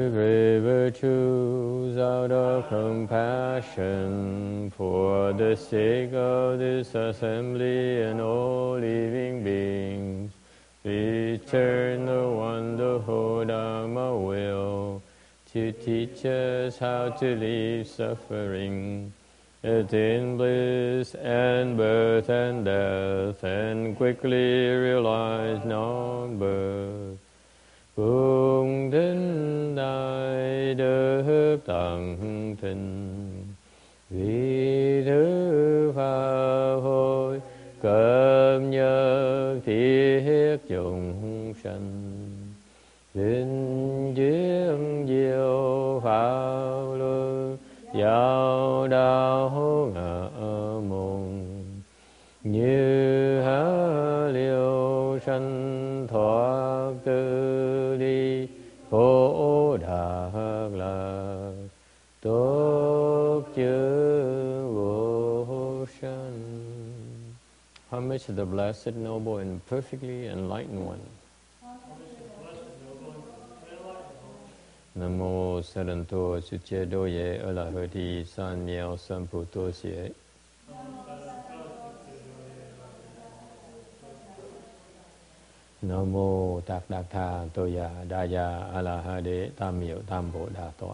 Great virtues out of compassion for the sake of this assembly and all living beings. Return the wonderful Dharma will to teach us how to leave suffering, attain bliss and birth and death, and quickly realize non-birth. Cung thính đại đức tận tình, vì thứ pháp hội cập nhật thiết chúng sanh. Vinh duyên diệu pháp luân giáo đạo ngã môn, như há liêu sanh thoát tư đi khổ đạc lạc, tốt chư vô sanh. Homage to the Blessed, Noble, and Perfectly Enlightened One. Nam mô Sa Đàn Tô Sư Chế Đô Ye Ở La Hơ Đi San Miao San Pu Tô Xie. Nam mô Tạc Đạc Tha Tô Ya Đa Ya A La Ha Đế Tam Miệu Tam Bộ Đà Tọa.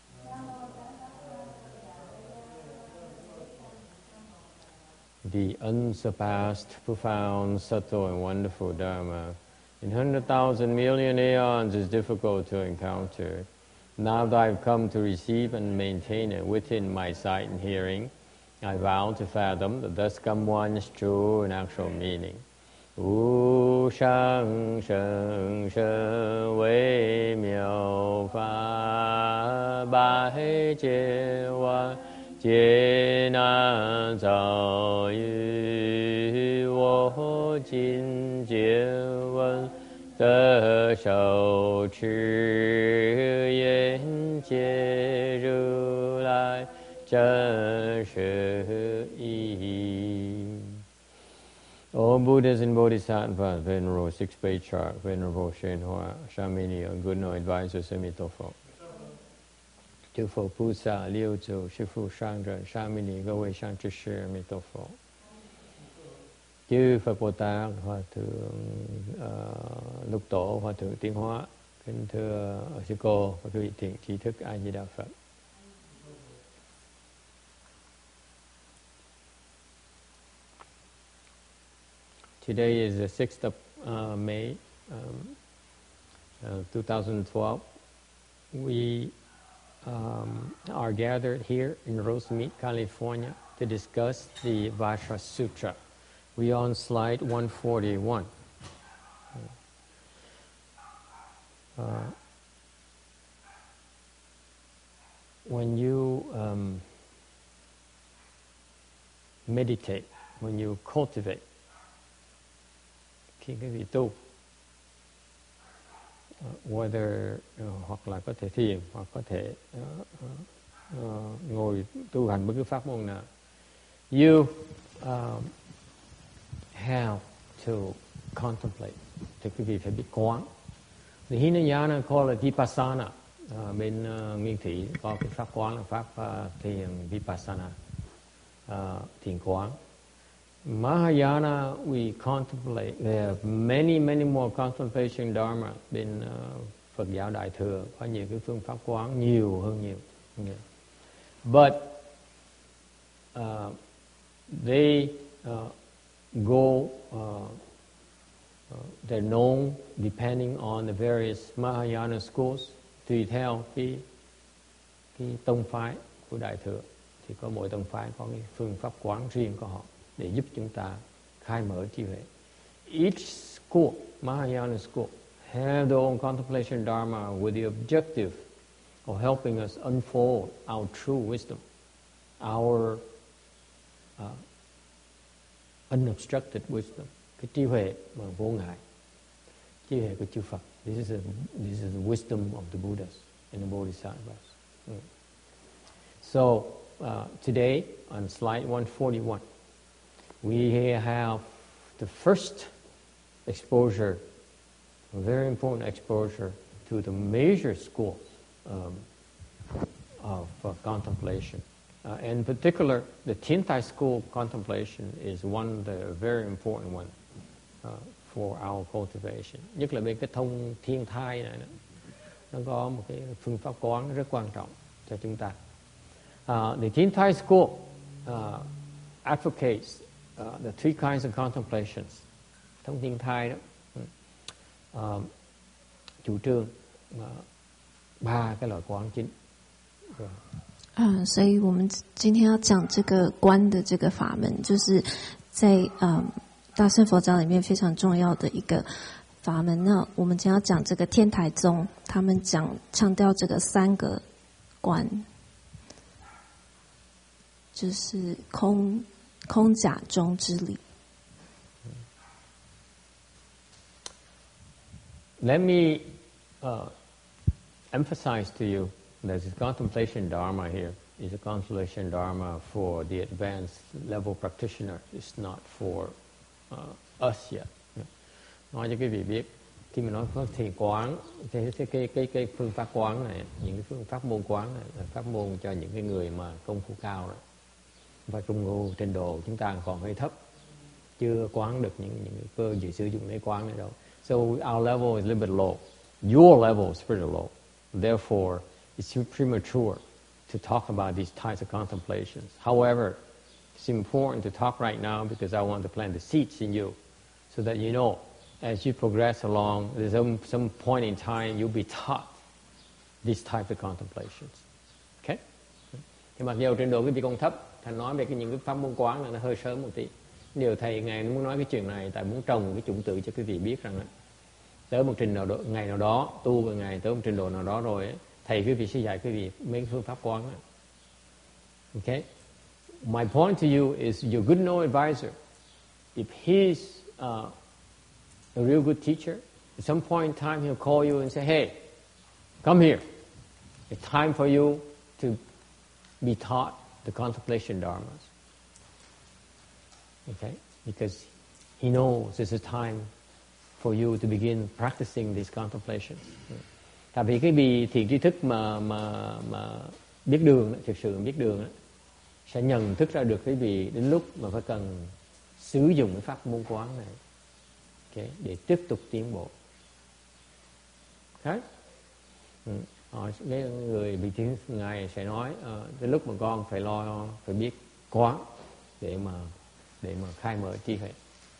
The unsurpassed, profound, subtle, and wonderful Dharma in 100,000 million aeons is difficult to encounter. Now that I've come to receive and maintain it within my sight and hearing, I vow to fathom the thus come one's true and actual meaning. Wu shang sheng shen wei miao fa bai jie wan jie nan zao yu wo jin jie wen de shou chi yan jie ru lai zhen shi yi. All Buddhas and Bodhisattvas, Venerable Six Patriarch, Venerable Shen Hoa, Shamini, and good no advisors, Amitofo. Chư Phật Bồ Tát Liêu Tzu, Sư Phụ Sang Trần, Shamini, Cơ Huệ Sang Trư Sư, Amitofo. Chư Phật Bồ Tát, Hòa Thượng Lục Tổ, Hòa Thượng Tiến Hóa, kính thưa sư cô và quý vị thiện trí thức A Di Đà Phật. Today is the 6th of May, 2012. We are gathered here in Rosemead, California to discuss the Vajra Sutra. We are on slide 141. When you meditate, when you cultivate, khi cái vị tu, whether hoặc là có thể thiền hoặc có thể ngồi tu hành bất cứ pháp môn nào, you have to contemplate, thì quý vị phải biết quán. The Hinayana call it vipassana. Bên Nguyên Thủy có cái pháp quán là pháp thiền vipassana, thiền quán. Mahayana, we contemplate. There are many more contemplation dharma. Bên Phật giáo Đại thừa có nhiều cái phương pháp quán nhiều hơn nhiều. But they go. They're known depending on the various Mahayana schools. Tùy theo cái tông phái của Đại thừa thì có mỗi tông phái có cái phương pháp quán riêng của họ để giúp chúng ta khai mở trí huệ. Each school, Mahayana school, have their own contemplation dharma with the objective of helping us unfold our true wisdom, our unobstructed wisdom, cái trí huệ mà vô ngại, trí huệ của chư Phật. This is the wisdom of the Buddhas and the Bodhisattvas. So today on slide 141, we have the first exposure, a very important exposure to the major schools contemplation. In particular, the Thiên Tai school contemplation is one of the very important one for our cultivation. Nhất là bên cái thông Thiên Thai này, nó có một cái phương pháp quán rất quan trọng cho chúng ta. The Thiên Tai school advocates the three kinds of contemplations. Thông Thiên Thai đó chủ trương ba cái loại quán chính. 所以我们今天要讲这个观的这个法门，就是在大乘佛教里面非常重要的一个法门。那我们今天要讲这个天台宗，他们强调这个三个观，就是空假中之理。 Let me emphasize to you that this contemplation dharma here is a contemplation dharma for the advanced level practitioner. It's not for us yet. Nói cho quý vị biết, khi mình nói có thiền quán, cái phương pháp quán này, những cái phương pháp môn quán này là pháp môn cho những cái người mà công phu cao rồi. Và trung ngô trình độ chúng ta còn hơi thấp, chưa quán được những cái cơ gì sử dụng để quán này đâu. So our level is a little bit low. Your level is pretty low. Therefore, it's premature to talk about these types of contemplations. However, it's important to talk right now because I want to plant the seeds in you so that you know as you progress along, there's some point in time you'll be taught these types of contemplations. Okay? Thì mặc dù trình độ cái vị còn thấp, Thành nói về những cái pháp môn quán là nó hơi sớm một tí. Điều thầy Ngài muốn nói cái chuyện này tại muốn trồng cái chủng tử cho quý vị biết rằng tới một trình độ ngày nào đó, tu về ngày tới một trình độ nào đó rồi ấy, thầy quý vị sẽ dạy quý vị mấy phương pháp quán ấy. Okay? My point to you is your good know advisor. If he's a real good teacher, at some point in time he'll call you and say, hey, come here. It's time for you to be taught the contemplation dharmas. Okay? Because he knows this is time for you to begin practicing these contemplations. Tại vì cái vị thiện tri thức mà biết đường, thực sự biết đường sẽ nhận thức ra được cái vị đến lúc mà phải cần sử dụng cái pháp môn quán này, okay, để tiếp tục tiến bộ. Okay? Mấy người vị thiện Ngài sẽ nói đến lúc mà con phải biết quán để mà khai mở trí huệ.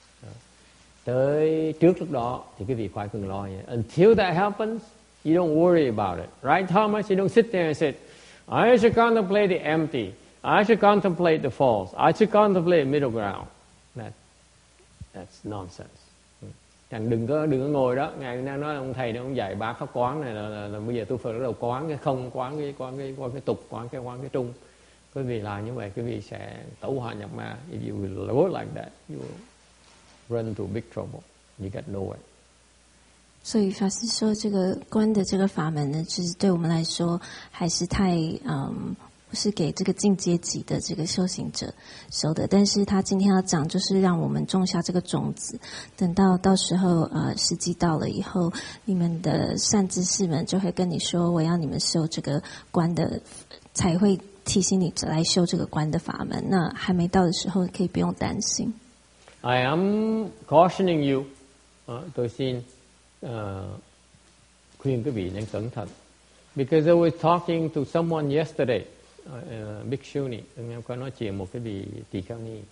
Tới trước lúc đó thì cái vị phải cần lo vậy. Until that happens, you don't worry about it. Right, Thomas? You don't sit there and say, I should contemplate the empty. I should contemplate the false. I should contemplate middle ground. That's nonsense. Chẳng đừng có ngồi đó. Ngài đang nói ông thầy ông dạy ba pháp quán này là bây giờ tôi phải bắt đầu quán cái không, quán cái tục, quán cái trung. Quý vị làm như vậy, quý vị sẽ tẩu hỏa nhập ma. If you will work like that, you will run into big trouble. You get nowhere. 所以法师说，这个观的这个法门呢，其实对我们来说还是太不是给这个进阶级的这个修行者修的。但是他今天要讲，就是让我们种下这个种子，等到时候时机到了以后，你们的善知识们就会跟你说，我要你们修这个观的，才会提醒你来修这个观的法门。那还没到的时候，可以不用担心。 I am cautioning you. Tôi xin khuyên quý vị nên cẩn thận. Because I was talking to someone yesterday, Bhikshuni, em có nói chuyện một cái vị tỳ kheo ni.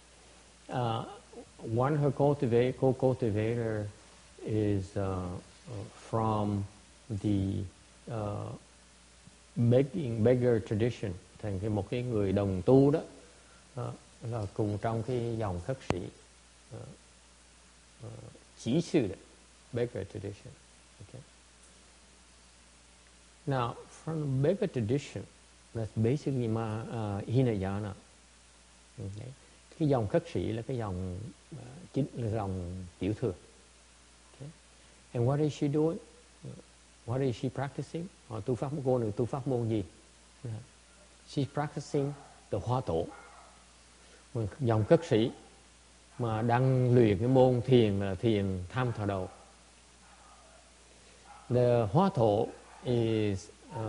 One her co-cultivator is from the beggar tradition, thành một cái người đồng tu đó, là cùng trong cái dòng khất sĩ chỉ sư đấy, beggar tradition. Okay. Now, from beggar tradition, that's basically Hinayana. Okay. Cái dòng khất sĩ là cái dòng chính là dòng tiểu thừa. Okay. And what is she doing? What is she practicing? Tu pháp cô này tu pháp môn gì? She's practicing the Hoa Tổ. Dòng khất sĩ mà đang luyện cái môn thiền là thiền tham thọ đầu. The Hoa Tổ is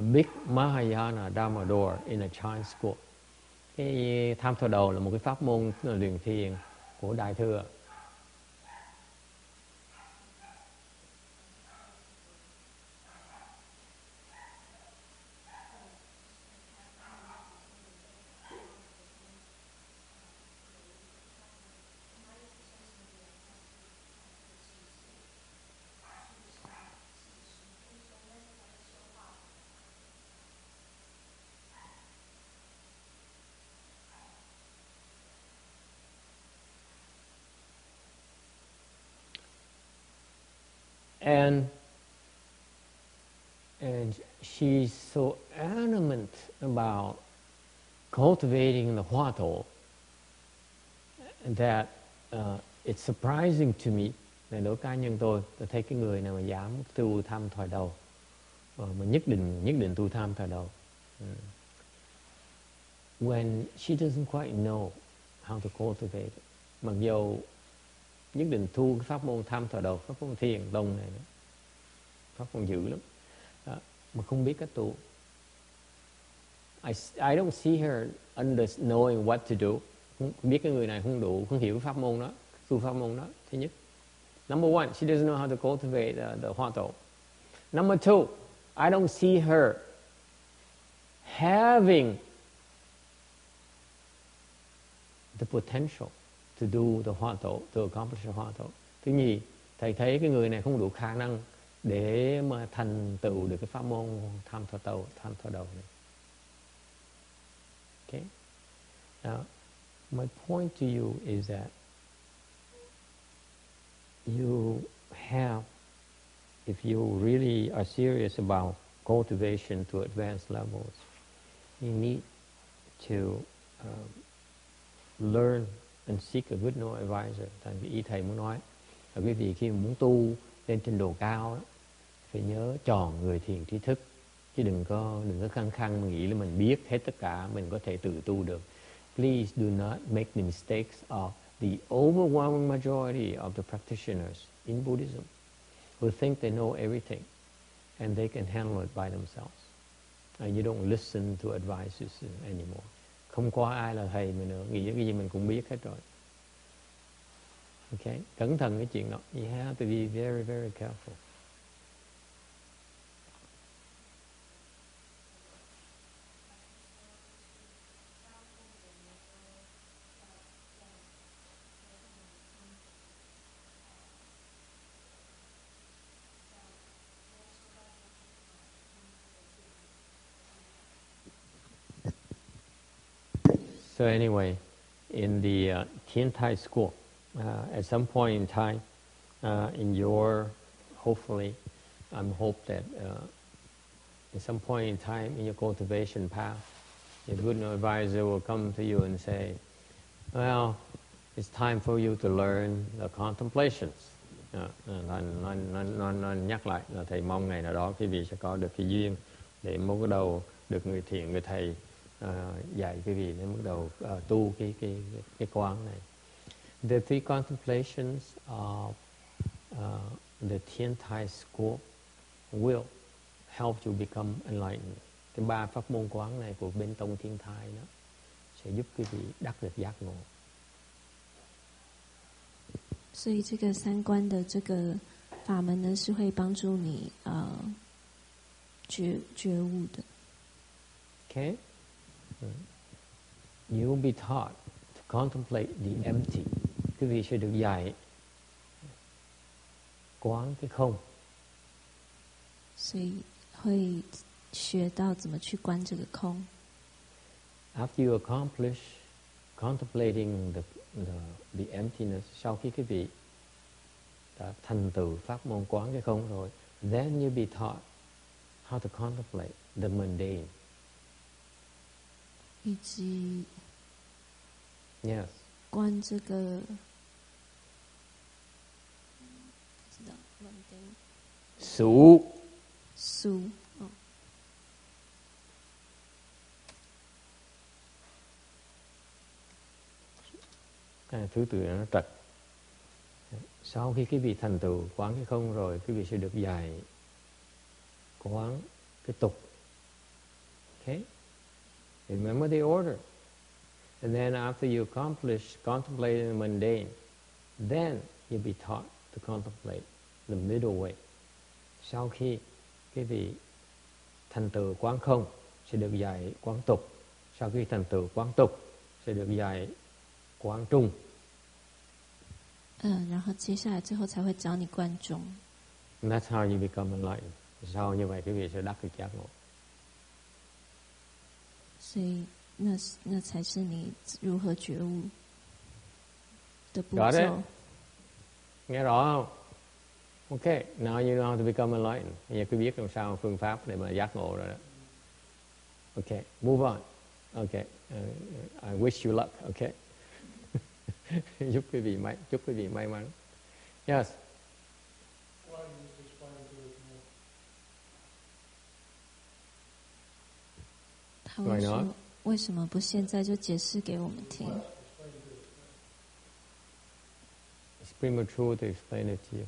Big Mahayana Dharma Door in a Chan school. Cái tham thọ đầu là một cái pháp môn luyện thiền của Đại Thừa. And she's so adamant about cultivating the Hoa Tổ that it's surprising to me. Này đối cá nhân tôi thấy cái người nào mà dám tu tham thời đầu mà nhất định tu tham thời đầu, when she doesn't quite know how to cultivate it. Mặc dù nhất định tu cái pháp môn tham thời đầu, pháp môn thiền tông này, pháp môn dữ lắm, mà không biết cách tu. I don't see her knowing what to do. Không biết cái người này không đủ, không hiểu pháp môn đó, tu pháp môn đó. Thứ nhất. Number one, she doesn't know how to cultivate the Hoa Tổ. Number two, I don't see her having the potential to do the Hoa Tổ, to accomplish the Hoa Tổ. Thứ nhì, thầy thấy cái người này không đủ khả năng để mà thành tựu được cái pháp môn tham thọ đầu này. Okay? Now, my point to you is that you have, if you really are serious about cultivation to advanced levels, you need to learn and seek a good no advisor. Thành ý thầy muốn nói là quý vị khi mà muốn tu lên trình độ cao đó, phải nhớ chọn người thiền trí thức, chứ đừng có khăng khăng mà nghĩ là mình biết hết tất cả, mình có thể tự tu được. Please do not make the mistakes of the overwhelming majority of the practitioners in Buddhism who think they know everything and they can handle it by themselves. And you don't listen to advices anymore. Không có ai là thầy mình nữa, nghĩ cái gì mình cũng biết hết rồi. Okay? Cẩn thận cái chuyện đó. You have to be very, very careful. So anyway, in the Thiên Thai school, at some point in time, in your, hopefully, hope that at some point in time in your cultivation path, your good advisor will come to you and say, well, it's time for you to learn the contemplations. Nó nhắc lại là thầy mong ngày nào đó quý vị sẽ có được cái duyên để mới bắt đầu được người thiện, người thầy dạy quý vị để bắt đầu tu cái quán này. The three contemplations of the Thiên Thai school will help you become enlightened. Cái ba pháp môn quán này của bên tông Thiên Thai đó sẽ giúp quý vị đắc được giác ngộ. 所以这个三观的这个法门呢，是会帮助你觉悟的。 Okay, you will be taught to contemplate the empty. Quý vị sẽ được dạy quán cái không. 所以会学到怎么去观这个空。 After you accomplish contemplating the emptiness, sau khi quý vị đã thành tựu pháp môn quán cái không rồi, then you be taught how to contemplate the mundane. 以及 Yes. 观这个，不知道 mundane 俗俗哦。 Thứ tự nó trật. Sau khi quý vị thành tựu quán cái không rồi, quý vị sẽ được dạy quán cái tục Okay? Remember the order. And then after you accomplish contemplating the mundane, then you'll be taught to contemplate the middle way. Sau khi cái vị thành tựu quán không sẽ được dạy quán tục. Sau khi thành tựu quán tục sẽ được dạy quán trung. 然后接下来最后才会教你观中。 And that's how you become enlightened. Sau như vậy quý vị sẽ đắc được giác ngộ. 所以那才是你如何觉悟的步骤。 Got it? Nghe rõ không? Okay, now you know how to become enlightened. Bây giờ quý biết làm sao phương pháp để mà giác ngộ rồi đó. Okay, move on. Okay, I wish you luck. Okay. chúc quý vị may mắn. Yes. 他会说：“为什么不现在就解释给我们听？” It's premature to explain it to you.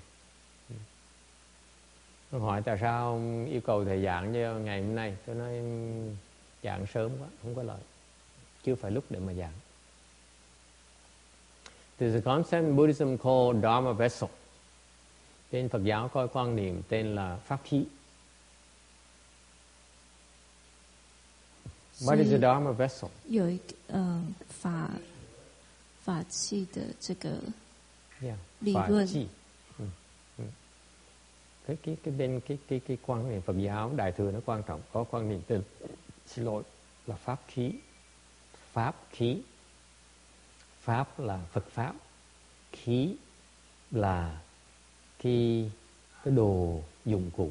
Nó hỏi tại sao ông yêu cầu thầy giảng cho ngày hôm nay. Tôi nói giảng sớm quá, không có lợi. Chưa phải lúc để mà giảng. There's a concept in Buddhism called Dharma vessel. Tên Phật giáo có quan niệm tên là pháp khí. What is a Dharma vessel? 有一个法器的这个理论。 Cái quan niệm Phật giáo Đại thừa nó quan trọng, có quan niệm tên là pháp khí. Pháp khí. Pháp là Phật pháp. Khí là cái đồ dụng cụ.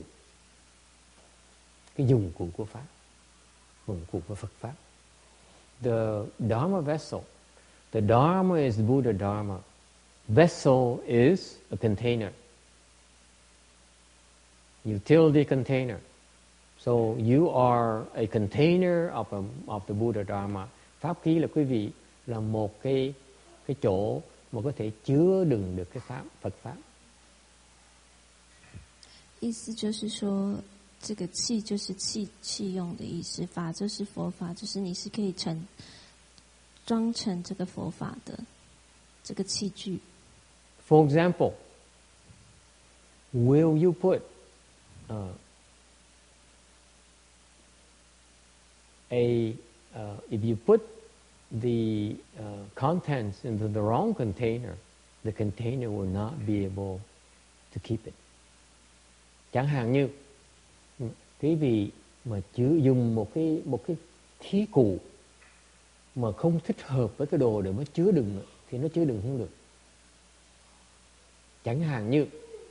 Cái dụng cụ của pháp. Dụng cụ của Phật pháp. The Dharma vessel. The Dharma is Buddha Dharma. Vessel is a container. Utility container. So you are a container of the Buddha Dharma. Pháp khí là quý vị là một cái chỗ mà có thể chứa đựng được cái pháp Phật pháp. 意思就是说，这个气就是气用的意思，法就是佛法，就是你是可以装成这个佛法的这个器具。 For example, will you put if you put the contents into the wrong container, the container will not be able to keep it. Chẳng hạn như quý vị mà dùng một cái thí cụ mà không thích hợp với cái đồ để nó chứa đựng thì nó chứa đựng không được. Chẳng hạn như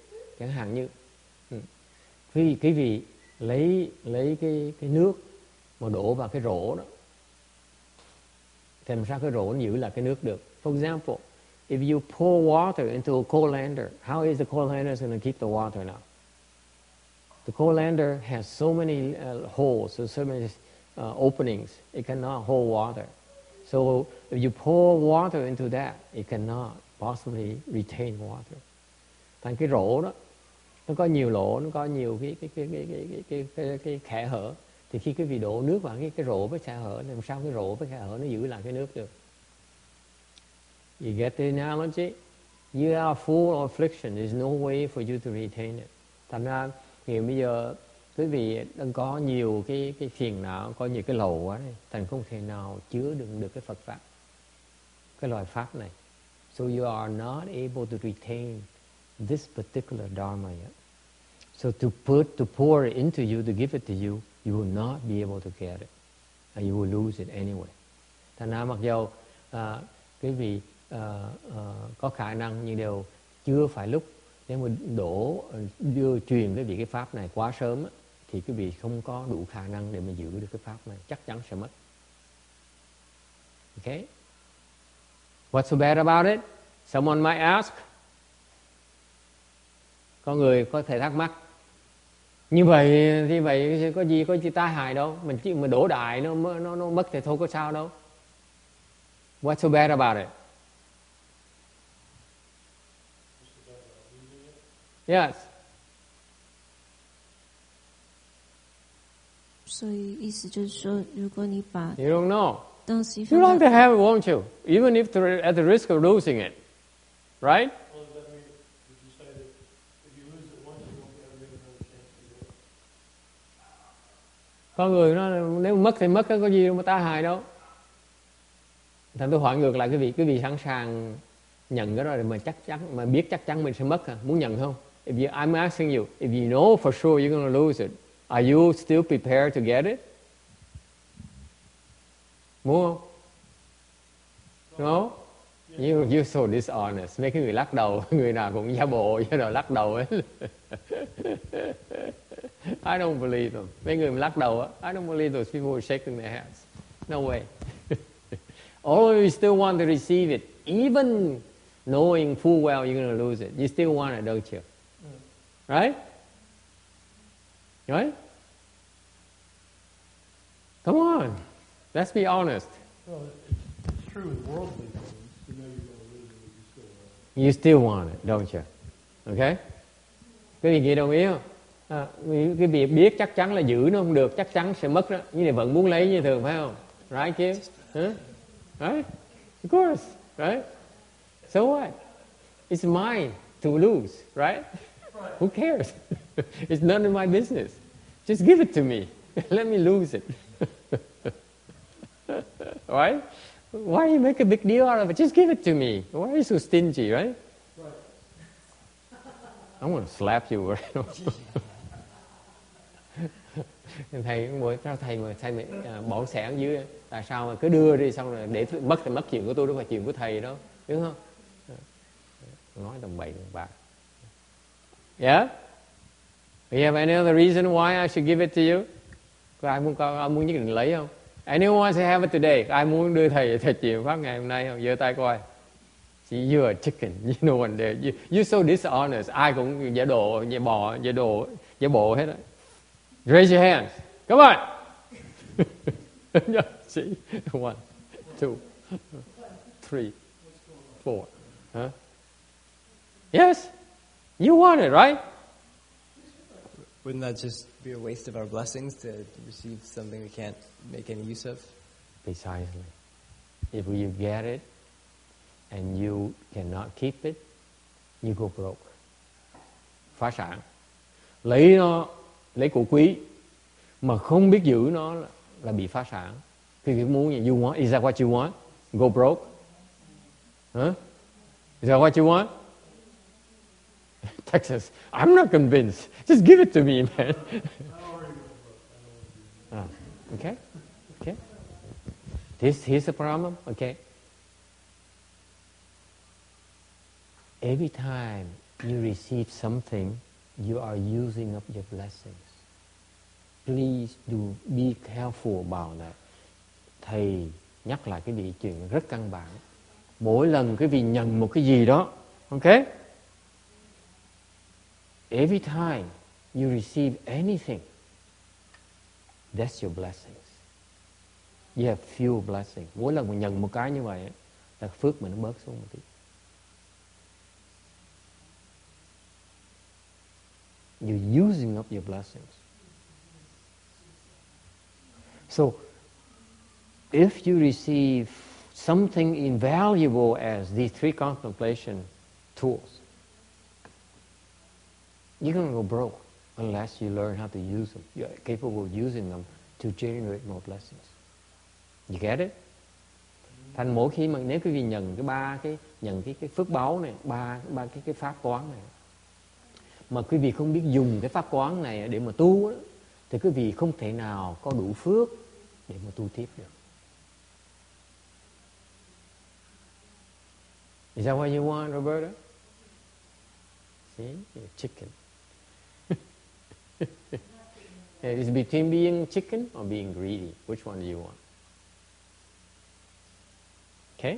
quý vị lấy cái nước mà đổ vào cái rổ đó, thì làm sao cái rổ nó giữ lại cái nước được? For example, if you pour water into a colander, how is the colander going to keep the water now? The colander has so many holes, so many openings, it cannot hold water. So if you pour water into that, it cannot possibly retain water. Thành cái rổ đó, nó có nhiều lỗ, nó có nhiều cái kẽ hở. Thì khi quý vị đổ nước vào cái rổ với kẽ hở, làm sao cái rổ với kẽ hở nó giữ lại cái nước được? You get the analogy? You are full of affliction. There's no way for you to retain it. Thành ra hiện bây giờ quý vị đang có nhiều cái phiền não, có nhiều cái lầu quá này, thành không thể nào chứa đựng được cái Phật pháp, cái loại pháp này. So you are not able to retain this particular dharma yet. So to pour it into you, to give it to you, you will not be able to get it, and you will lose it anyway. Thành ra mặc dầu quý vị có khả năng nhưng đều chưa phải lúc. Nếu mà truyền cái vị cái pháp này quá sớm thì quý vị không có đủ khả năng để mà giữ được cái pháp này, chắc chắn sẽ mất. Okay? What's so bad about it? Someone might ask. Có người có thể thắc mắc. Như vậy có gì tai hại đâu, mình đổ đại nó mất thì thôi có sao đâu. What's so bad about it? Yes. 所以意思就是说，如果你把 You don't know. 东西 You 放 like to 在 have it, won't you? Even if they're at the risk of losing it. Right? Well, does that mean, would you say that if you lose it once, you won't be able to get another chance to do it? Con người nó nếu mất thì mất, có gì đâu mà tai hại đâu. Thành tôi hỏi ngược lại quý vị sẵn sàng nhận cái đó để mà chắc chắn, mà biết chắc chắn mình sẽ mất à? Muốn nhận không? I'm asking you, if you know for sure you're going to lose it, are you still prepared to get it? Muốn không? No? You're so dishonest. Mấy cái người lắc đầu, người nào cũng giả bộ, giả đồ lắc đầu ấy. I don't believe them. Mấy người mà lắc đầu á, I don't believe those people who are shaking their heads. No way. Or you still want to receive it, even knowing full well you're going to lose it. You still want it, don't you? Right? Right? Come on. Let's be honest. Well, it's true with worldly things. You know you're going to lose it, but You you still want it. still want it, don't you? Okay? Cái gì đồng ý không? Cái việc biết chắc chắn là giữ nó không được, chắc chắn sẽ mất đó. Nhưng này vẫn muốn lấy như thường, phải không? Right, Kim? Huh? Right? Of course. Right? So what? It's mine to lose, right? Who cares? It's none of my business. Just give it to me. Let me lose it. Right? Why you make a big deal out of it? Just give it to me. Why are you so stingy, right? I'm going to slap you right now. Thầy sao thầy bỏ xẻ ở dưới, tại sao mà cứ đưa đi xong rồi để mất thì mất chuyện của tôi, đâu phải chuyện của thầy đâu, đúng không? Nói tầm bậy tầm bạ. Yeah? You have any other reason why I should give it to you? Có ai muốn nhất định lấy không? Anyone wants to have it today? Ai muốn đưa thầy chịu pháp ngày hôm nay không? Giơ tay coi. See, you're a chicken. You know one day. You're so dishonest. Ai cũng giả bộ, giả bộ hết á. Raise your hands. Come on. See? 1, 2, 3, 4. Huh? Yes. You want it, right? Wouldn't that just be a waste of our blessings to receive something we can't make any use of? Precisely. If you get it and you cannot keep it, you go broke. Phá sản. Lấy của quý mà không biết giữ nó là bị phá sản. Khi muốn gì, you want, is that what you want? Go broke? Huh? Is that what you want? Texas, I'm not convinced. Just give it to me, man. Okay? Okay? Here's the problem, okay? Every time you receive something, you are using up your blessings. Please do be careful about that. Thầy nhắc lại cái chuyện rất căn bản. Mỗi lần quý vị nhận một cái gì đó, okay? Every time you receive anything, that's your blessings. You have few blessings. Mỗi lần mà nhận một cái như vậy, là phước mình nó bớt xuống một tí. You're using up your blessings. So, if you receive something invaluable as these three contemplation tools, you're going to go broke unless you learn how to use them. You're capable of using them to generate more blessings. You get it? Thành mỗi khi mà nếu quý vị nhận cái phước báu này, ba cái pháp quán này, mà quý vị không biết dùng cái pháp quán này để mà tu đó, thì quý vị không thể nào có đủ phước để mà tu tiếp được. Is that what you want, Roberta? See, you're a chicken. Is it between being chicken or being greedy? Which one do you want? Okay?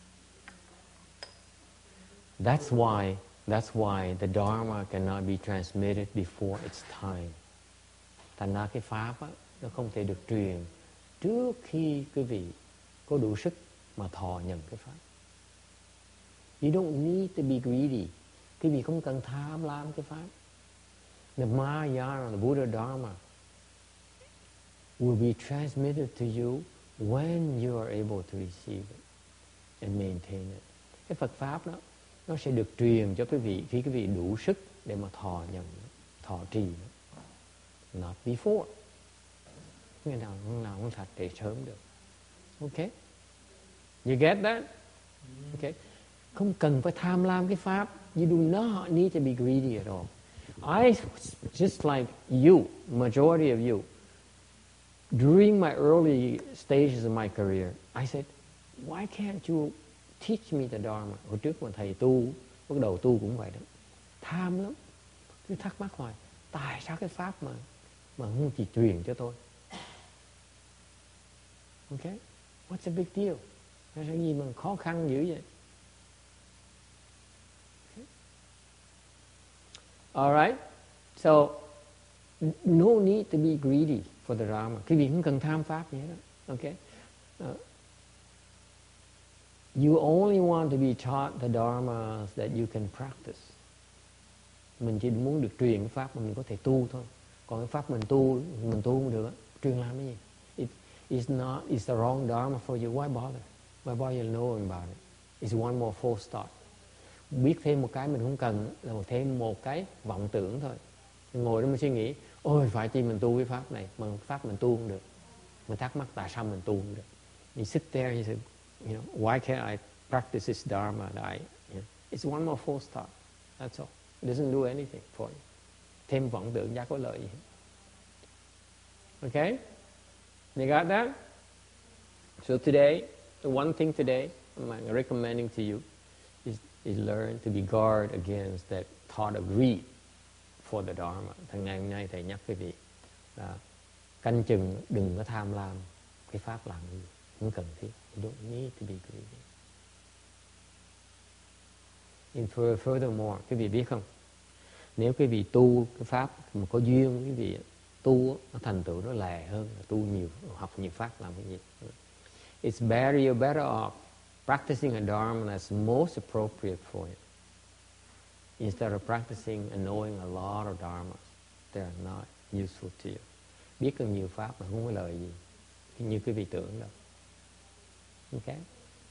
That's why the Dharma cannot be transmitted before its time. Thành ra cái Pháp á, nó không thể được truyền trước khi quý vị có đủ sức mà thọ nhận cái Pháp. You don't need to be greedy. Quý vị không cần tham lam cái Pháp. The Mahayana, the Buddha Dharma, will be transmitted to you when you are able to receive it and maintain it. Cái Phật pháp đó nó sẽ được truyền cho quý vị khi quý vị đủ sức để mà thọ nhận, thọ trì nó. Not before. Ngày nào không thật để sớm được. Okay? You get that? Okay? Không cần phải tham lam cái pháp. You do not need to be greedy at all. I, just like you, majority of you, during my early stages of my career, I said, why can't you teach me the Dharma? Hồi trước mà thầy tu, bắt đầu tu cũng vậy đó. Tham lắm. Cứ thắc mắc hoài, tại sao cái pháp mà không chỉ truyền cho tôi? Okay? What's the big deal? Cái gì mà khó khăn dữ vậy? Okay. Alright? So, no need to be greedy for the Dharma. Cái gì không cần tham pháp gì hết. Okay? You only want to be taught the dharmas that you can practice. Mình chỉ muốn được truyền cái pháp mà mình có thể tu thôi. Còn cái pháp mình tu không được, truyền làm cái gì? It's the wrong dharma for you. Why bother? Why bother knowing about it? It's one more false thought. Biết thêm một cái mình không cần là thêm một cái vọng tưởng thôi. Ngồi đó mình suy nghĩ, ôi phải chi mình tu cái pháp này, mà pháp mình tu không được. Mình thắc mắc tại sao mình tu không được. You sit there and you say, why can't I practice this dharma that it's one more false thought. That's all. It doesn't do anything for you. Thêm vọng tưởng chả có lợi gì. Okay? You got that? So today, the one thing today I'm recommending to you is learn to be guard against that thought of greed for the dharma. Thằng ngày hôm nay thầy nhắc quý vị là canh chừng đừng có tham lam cái pháp làm gì, không cần thiết. You don't need to be greedy. And furthermore, quý vị biết không? Nếu quý vị tu cái pháp mà có duyên, quý vị tu nó thành tựu nó lẹ hơn, tu nhiều, học nhiều pháp làm cái gì. It's better, you're better off practicing a dharma that's most appropriate for you, instead of practicing and knowing a lot of dharmas that are not useful to you. Biết càng nhiều pháp mà không có lợi gì như quý vị tưởng đâu. Okay?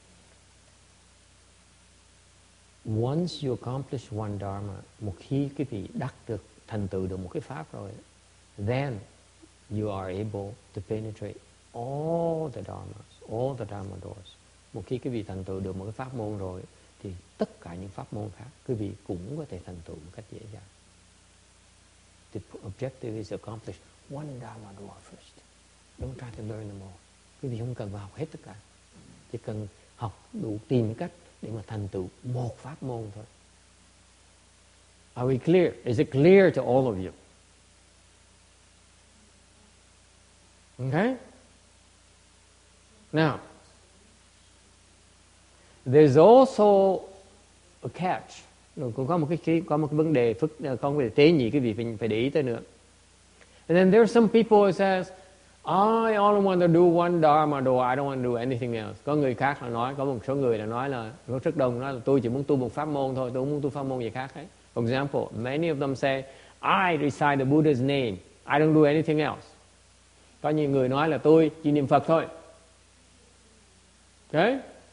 Once you accomplish one dharma, một khi quý vị đắc được, thành tựu được một cái pháp rồi, then you are able to penetrate all the dharmas, all the dharma doors. Một khi quý vị thành tựu được một cái pháp môn rồi, thì tất cả những pháp môn khác quý vị cũng có thể thành tựu một cách dễ dàng. The objective is to accomplish one dharma door first. Don't try to learn them all. Quý vị không cần vào học hết tất cả, chỉ cần học đủ, tìm cách để mà thành tựu một pháp môn thôi. Are we clear? Is it clear to all of you? Okay? Now, there's also a catch. Cũng có một cái vấn đề có một cái tế nhị quý vị phải để ý tới nữa. And then there are some people who says, I only want to do one dharma door, I don't want to do anything else. Có người khác là nói, có một số người là nói là, rất đông nói là tôi chỉ muốn tu một pháp môn thôi, tôi không muốn tu pháp môn gì khác ấy. For example, many of them say, I recite the Buddha's name, I don't do anything else. Có nhiều người nói là tôi chỉ niệm Phật thôi. Okay?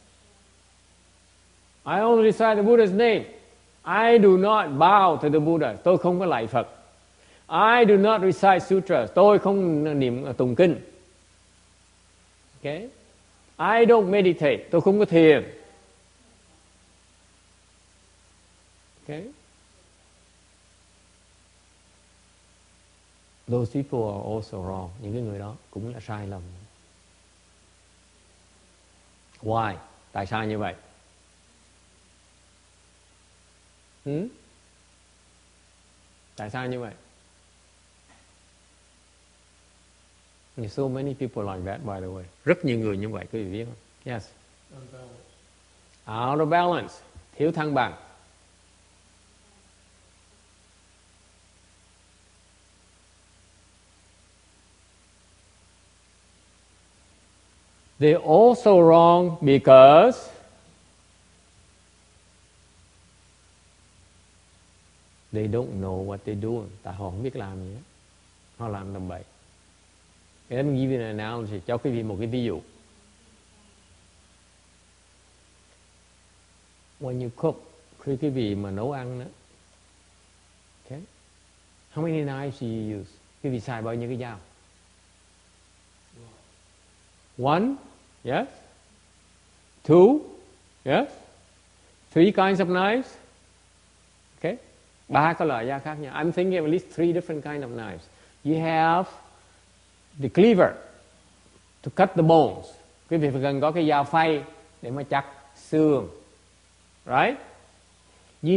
I only recite the Buddha's name. I do not bow to the Buddha. Tôi không có lạy Phật. I do not recite sutras. Tôi không niệm tụng kinh. Okay? I don't meditate. Tôi không có thiền. Okay? Those people are also wrong. Những cái người đó cũng là sai lầm. Why? Tại sao như vậy? Tại sao như vậy? There's so many people like that, by the way. Rất nhiều người như vậy, quý vị biết không? Yes. Out of balance. Thiếu thăng bằng. They're also wrong because they don't know what they're doing. Tại họ không biết làm gì hết. Họ làm tầm bậy. Let me give you an analogy. Cho quý vị một cái ví dụ. When you cook, khi quý vị mà nấu ăn đó, okay, how many knives do you use? Quý vị xài bao nhiêu cái dao? One, yes. Two, yes. Three kinds of knives. Okay. 3 cái loại dao khác nhau. I'm thinking of at least 3 different kinds of knives. You have the cleaver to cut the bones. Quý vị phải cần có cái dao phay để mà chặt xương. Right? You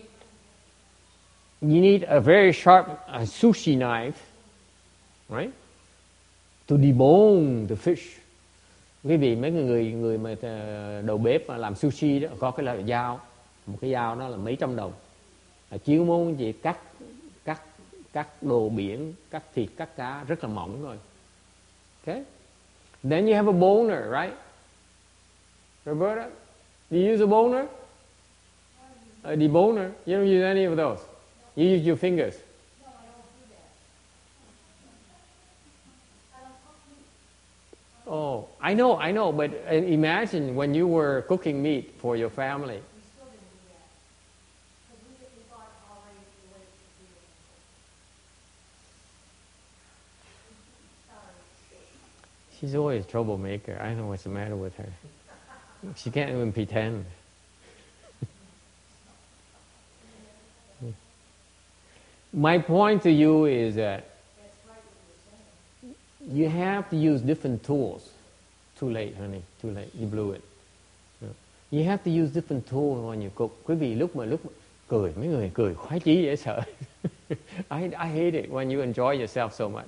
need a very sharp sushi knife, right? To debone the fish. Quý vị mấy người mà đầu bếp mà làm sushi đó có cái loại dao, một cái dao đó là mấy trăm đồng. Chuyên môn gì cắt đồ biển, cắt thịt, cắt cá rất là mỏng thôi. Okay? Then you have a boner, right? Roberta, do you use a boner? A deboner? You don't use any of those. You use your fingers. Oh, I know, but imagine when you were cooking meat for your family. She's always a troublemaker. I don't know what's the matter with her. She can't even pretend. My point to you is that you have to use different tools. Too late, honey. Too late. You blew it. You have to use different tools when you cook. Quý vị lúc mà cười, mấy người cười khoái chí dễ sợ. I hate it when you enjoy yourself so much.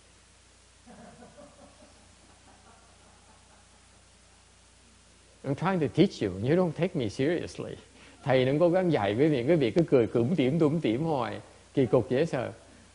I'm trying to teach you. You don't take me seriously. Thầy đừng cố gắng dạy quý vị cứ cười tủm tỉm hoài. Kỳ cục dễ sợ.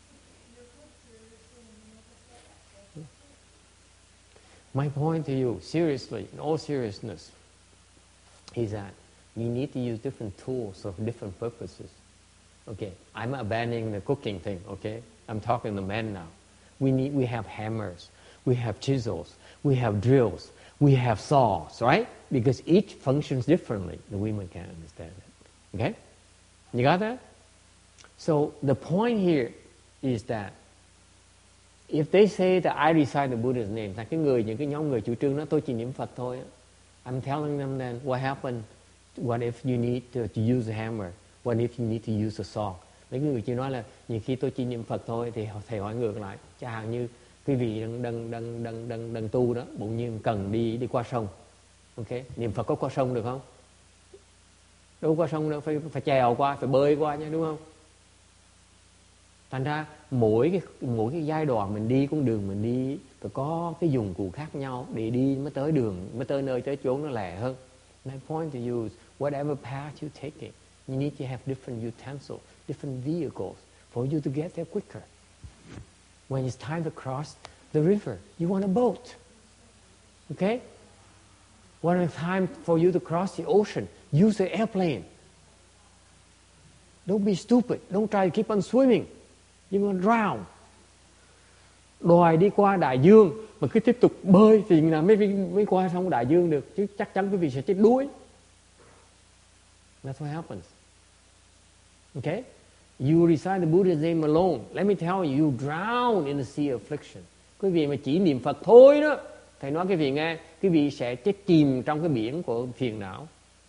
My point to you, seriously, in all seriousness, is that you need to use different tools for different purposes. Okay, I'm abandoning the cooking thing, okay? I'm talking to men now. We have hammers, we have chisels, we have drills, we have saws, right? Because each functions differently. The women can't understand it. Okay? You got that? So the point here is that if they say that I recite the Buddha's name, là những cái nhóm người chủ trương đó tôi chỉ niệm Phật thôi, I'm telling them then what happened? What if you need to use a hammer? What if you need to use a saw? Mấy người chỉ nói là nhiều khi tôi chỉ niệm Phật thôi, thì thầy hỏi ngược lại, chẳng hạn như quý vị đang tu đó, bỗng nhiên cần đi qua sông, ok? Niệm Phật có qua sông được không? Đâu qua sông đâu, phải chèo qua, phải bơi qua nha, đúng không? Thành ra mỗi cái giai đoạn mình đi con đường mình đi phải có cái dụng cụ khác nhau để đi mới tới đường, mới tới nơi tới chốn nó lẹ hơn. My point to you is whatever path you take it, you need to have different utensils, different vehicles for you to get there quicker. When it's time to cross the river, you want a boat. Okay? When it's time for you to cross the ocean, use an airplane. Don't be stupid. Don't try to keep on swimming. You're going to drown. Đòi đi qua đại dương mà cứ tiếp tục bơi thì là mới qua xong đại dương được, chứ chắc chắn quý vị sẽ chết đuối. That's what happens. Okay? You recite the Buddha's name alone. Let me tell you, you drown in the sea of affliction. Quý vị mà chỉ niệm Phật thôi đó, thầy nói quý vị nghe, quý vị sẽ chết chìm trong cái biển của phiền não.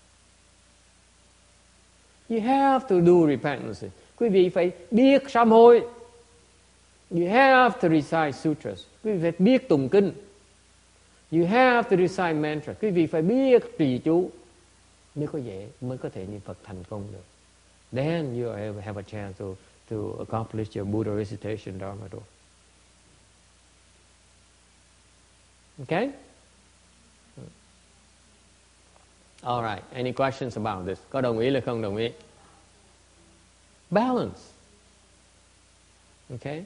You have to do repentance. Quý vị phải biết sám hối. You have to recite sutras. Quý vị phải biết tụng kinh. You have to recite mantra. Quý vị phải biết trì chú mới có thể niệm Phật thành công được. Then you have a chance to accomplish your Buddha recitation Dharma door. Okay? All right. Any questions about this? Có đồng ý hay không đồng ý? Balance. Okay?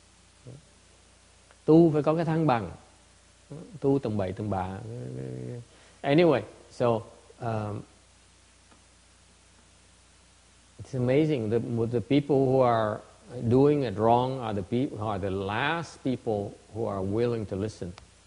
Tu phải có cái thăng bằng. Tu tầm bậy tầm bạ. Anyway, so it's amazing the people who are doing it wrong are the last people who are willing to listen.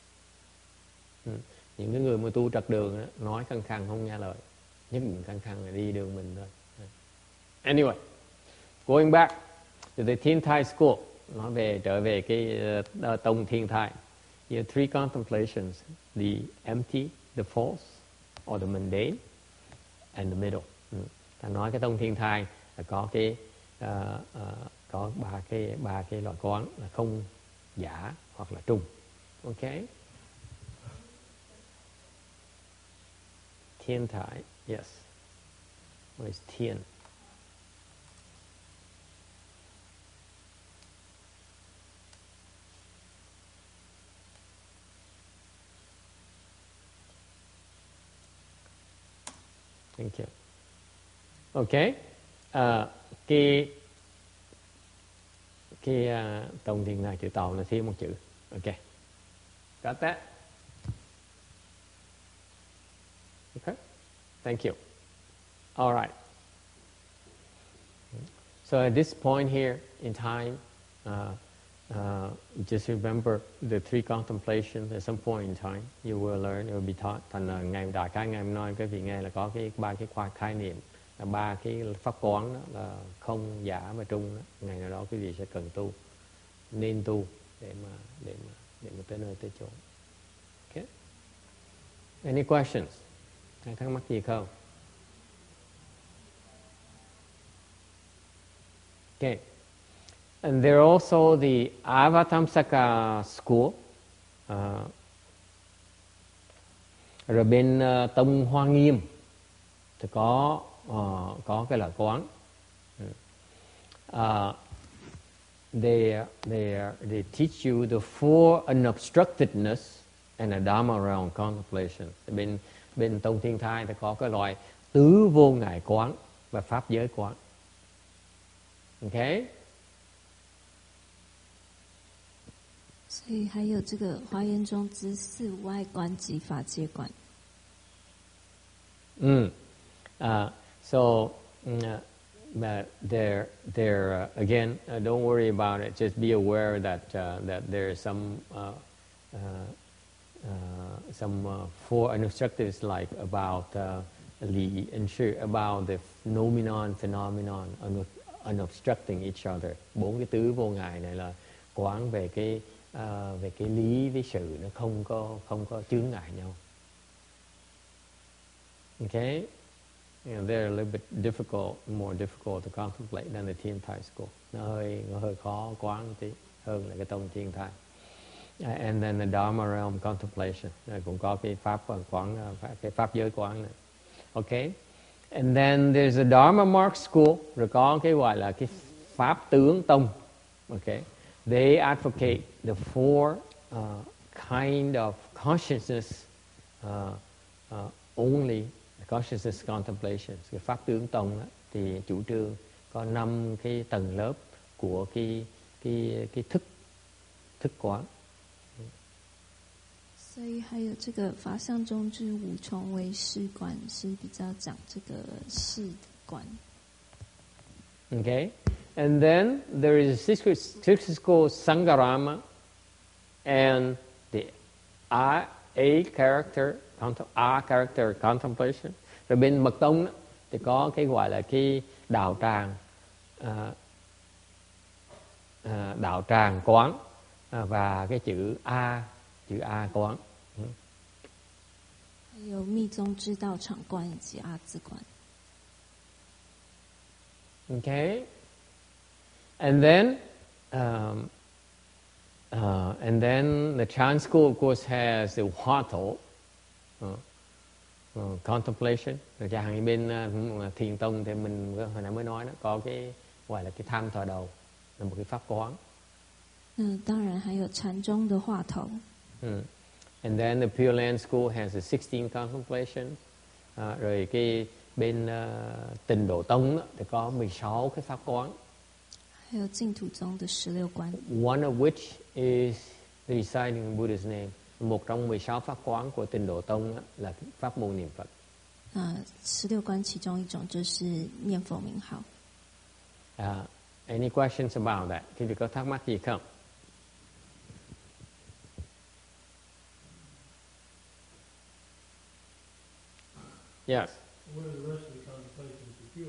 Những cái người mà tu trật đường đó, nói khăng khăng không nghe lời, nhất định khăng khăng là đi đường mình thôi. Anyway, going back to the Thiên Thai School, trở về cái tông Thiên Thai. You have three contemplations: the empty, the false, or the mundane, and the middle. Ta nói cái tông Thiên Thai là có cái có ba cái loại quán là không, giả hoặc là trung. Okay. Thiên Thai, yes. What is Thiên? Thank you. Okay. Cái tông Thiên Thai chữ Tàu là thiếu một chữ. Okay. Got that? Okay. Thank you. All right. So at this point here in time, just remember the three contemplations. At some point in time, you will learn, it will be taught. Thành ngày đại khái ngày hôm nay các vị nghe là có cái ba cái khái niệm, là ba cái pháp quán đó, là không, giả và trung đó. Ngày nào đó quý vị sẽ cần tu, nên tu để mà tới nơi tới chỗ. Okay. Any questions? Ai thắc mắc gì không? Okay. And there are also the Avatamsaka school. Rồi bên tông Hoa Nghiêm thì có cái loại quán. They teach you the four unobstructedness and a Dharma realm contemplation. Bên tông Thiên Thai thì có cái loại tứ vô ngại quán và pháp giới quán. Okay? 所以还有这个华严中之四外观及法界观。 But there again, don't worry about it. Just be aware that there is some four unobstructives, like about Li and Shi, about the phenomenon unobstructing each other. 4 cái tứ vô ngại này là quán về cái lý với sự nó không có chướng ngại nhau. Okay? They're a little bit more difficult to contemplate than the Thiên Thai school. Nó hơi khó quán tí hơn là cái tông Thiên Thai. And then the Dharma realm contemplation, cũng có cái pháp quán, cái pháp giới quán này. Okay? And then there's the Dharma Mark school, rồi có cái gọi là cái pháp tướng tông. Okay? They advocate the four kind of consciousness only. Consciousness contemplations. Cái pháp tướng tông đó, thì chủ trương có 5 cái tầng lớp của cái thức quán. 所以还有这个法相中之五重唯识观是比较讲这个识观。 Okay, and then there is sixth school Sangarama, and the A character contemplation. Rồi bên mật tông đó, thì có cái gọi là cái đạo tràng quán, và cái chữ A quán. 还有密宗之道场观以及阿字观。 Okay, and then the Chan school, of course, has the Huatou contemplation. Rồi chẳng bên Thiền tông thì mình hồi nãy mới nói đó, có cái gọi là cái tham thọ đầu, là một cái pháp quán. 当然还有禅宗的话头。 And then the Pure Land school has the 16 contemplation. Rồi cái bên Tịnh Độ tông đó, thì có 16 cái pháp quán. 还有净土宗的16观。 One of which is reciting Buddha's name. Một trong 16 pháp quán của Tịnh Độ tông đó, là pháp môn niệm Phật. 16观其中一种就是念佛名号。 Any questions about that? Quý vị có thắc mắc gì không? Yes. What are the rest of the contemplations you feel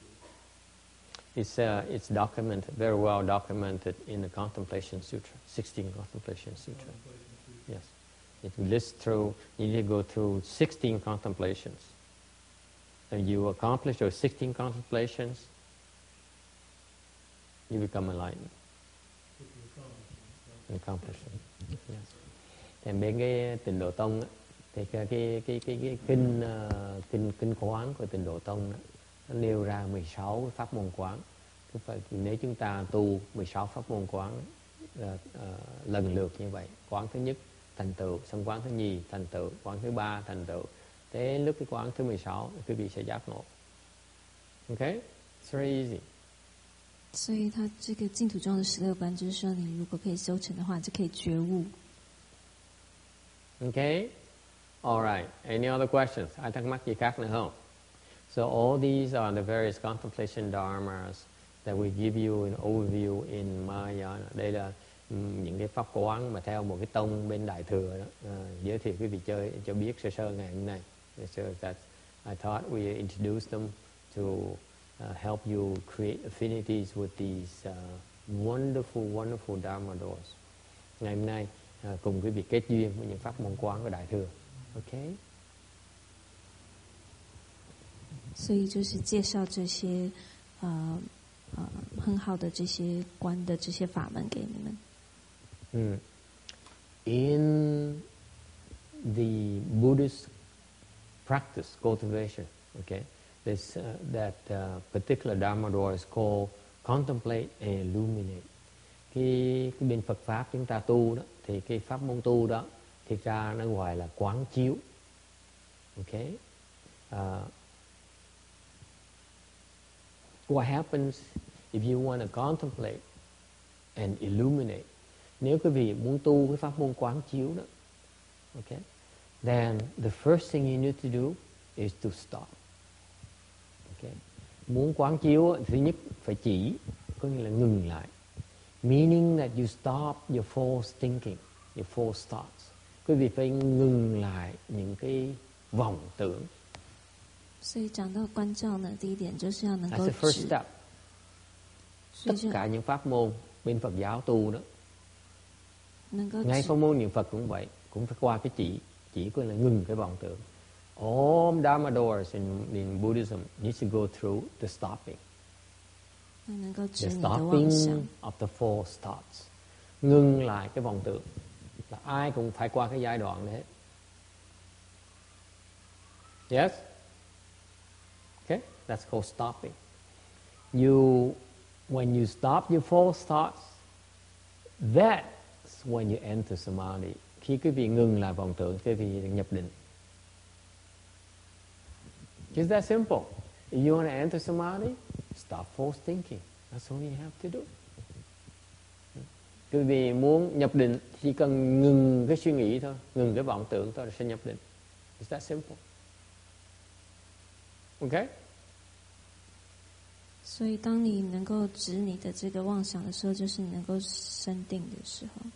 like? It's documented, very well documented in the Contemplation Sutra, 16 Contemplation Sutra. Yes. It lists through, you need to go through 16 contemplations. And you accomplish those 16 contemplations, you become enlightened. Accomplishing. Yes. Thì bên cái Tịnh Độ Tông á, thì cái kinh quán của Tịnh Độ Tông đó, nó nêu ra 16 cái pháp môn quán. Nếu chúng ta tu 16 pháp môn quán lần lượt như vậy, quán thứ nhất thành tựu, xong quán thứ nhì thành tựu, quán thứ ba thành tựu, thế lúc cái quán thứ 16 quý vị sẽ giác ngộ. Okay? It's very easy. 所以他这个净土中的16班，就是说你如果可以修成的话，就可以觉悟。 Okay? All right. Any other questions? Ai thắc mắc gì khác nữa không? So all these are the various contemplation dharmas that we give you an overview in Mahayana. Đây là những cái pháp quán mà theo một cái tông bên Đại Thừa đó, giới thiệu quý vị cho biết sơ sơ ngày hôm nay. So that I thought we introduce them to help you create affinities with these wonderful dharma doors. Ngày hôm nay cùng quý vị kết duyên với những pháp môn quán của Đại Thừa. Okay? 所以就是介绍这些很好的这些观的这些法门给你们。 In the Buddhist practice, cultivation, okay, this that particular Dharma door is called contemplate and illuminate. Cái bên Phật pháp chúng ta tu đó, thì cái pháp môn tu đó, thực ra nó gọi là quán chiếu. Okay. What happens if you want to contemplate and illuminate? Nếu quý vị muốn tu cái pháp môn quán chiếu đó, okay, then the first thing you need to do is to stop. Okay. Muốn quán chiếu, thứ nhất phải chỉ, có nghĩa là ngừng lại. Meaning that you stop your false thinking, your false thoughts. Quý vị phải ngừng lại những cái vọng tưởng. 所以讲到关照呢，第一点就是要能够 That's the first 止。 step. Tất cả những pháp môn bên Phật giáo tu đó, 能够 ngay 止 pháp môn niệm Phật cũng vậy, cũng phải qua cái chỉ có là ngừng cái vọng tưởng. All Dharma doors in Buddhism needs to go through the stopping. 能够止 The 你的妄 stopping 想。 of the false thoughts. Ngừng lại cái vọng tưởng. Là ai cũng phải qua cái giai đoạn đấy. Yes? Okay? That's called stopping. When you stop your false thoughts, that's when you enter samadhi. Khi quý vị ngừng lại vọng tưởng, quý vị nhập định. It's that simple. If you want to enter samadhi, stop false thinking. That's all you have to do. Quý vị muốn nhập định, chỉ cần ngừng cái suy nghĩ thôi, ngừng cái vọng tưởng thôi là sẽ nhập định. It's that simple. Okay? 所以当你能够止你的这个妄想的时候，就是你能够生定的时候。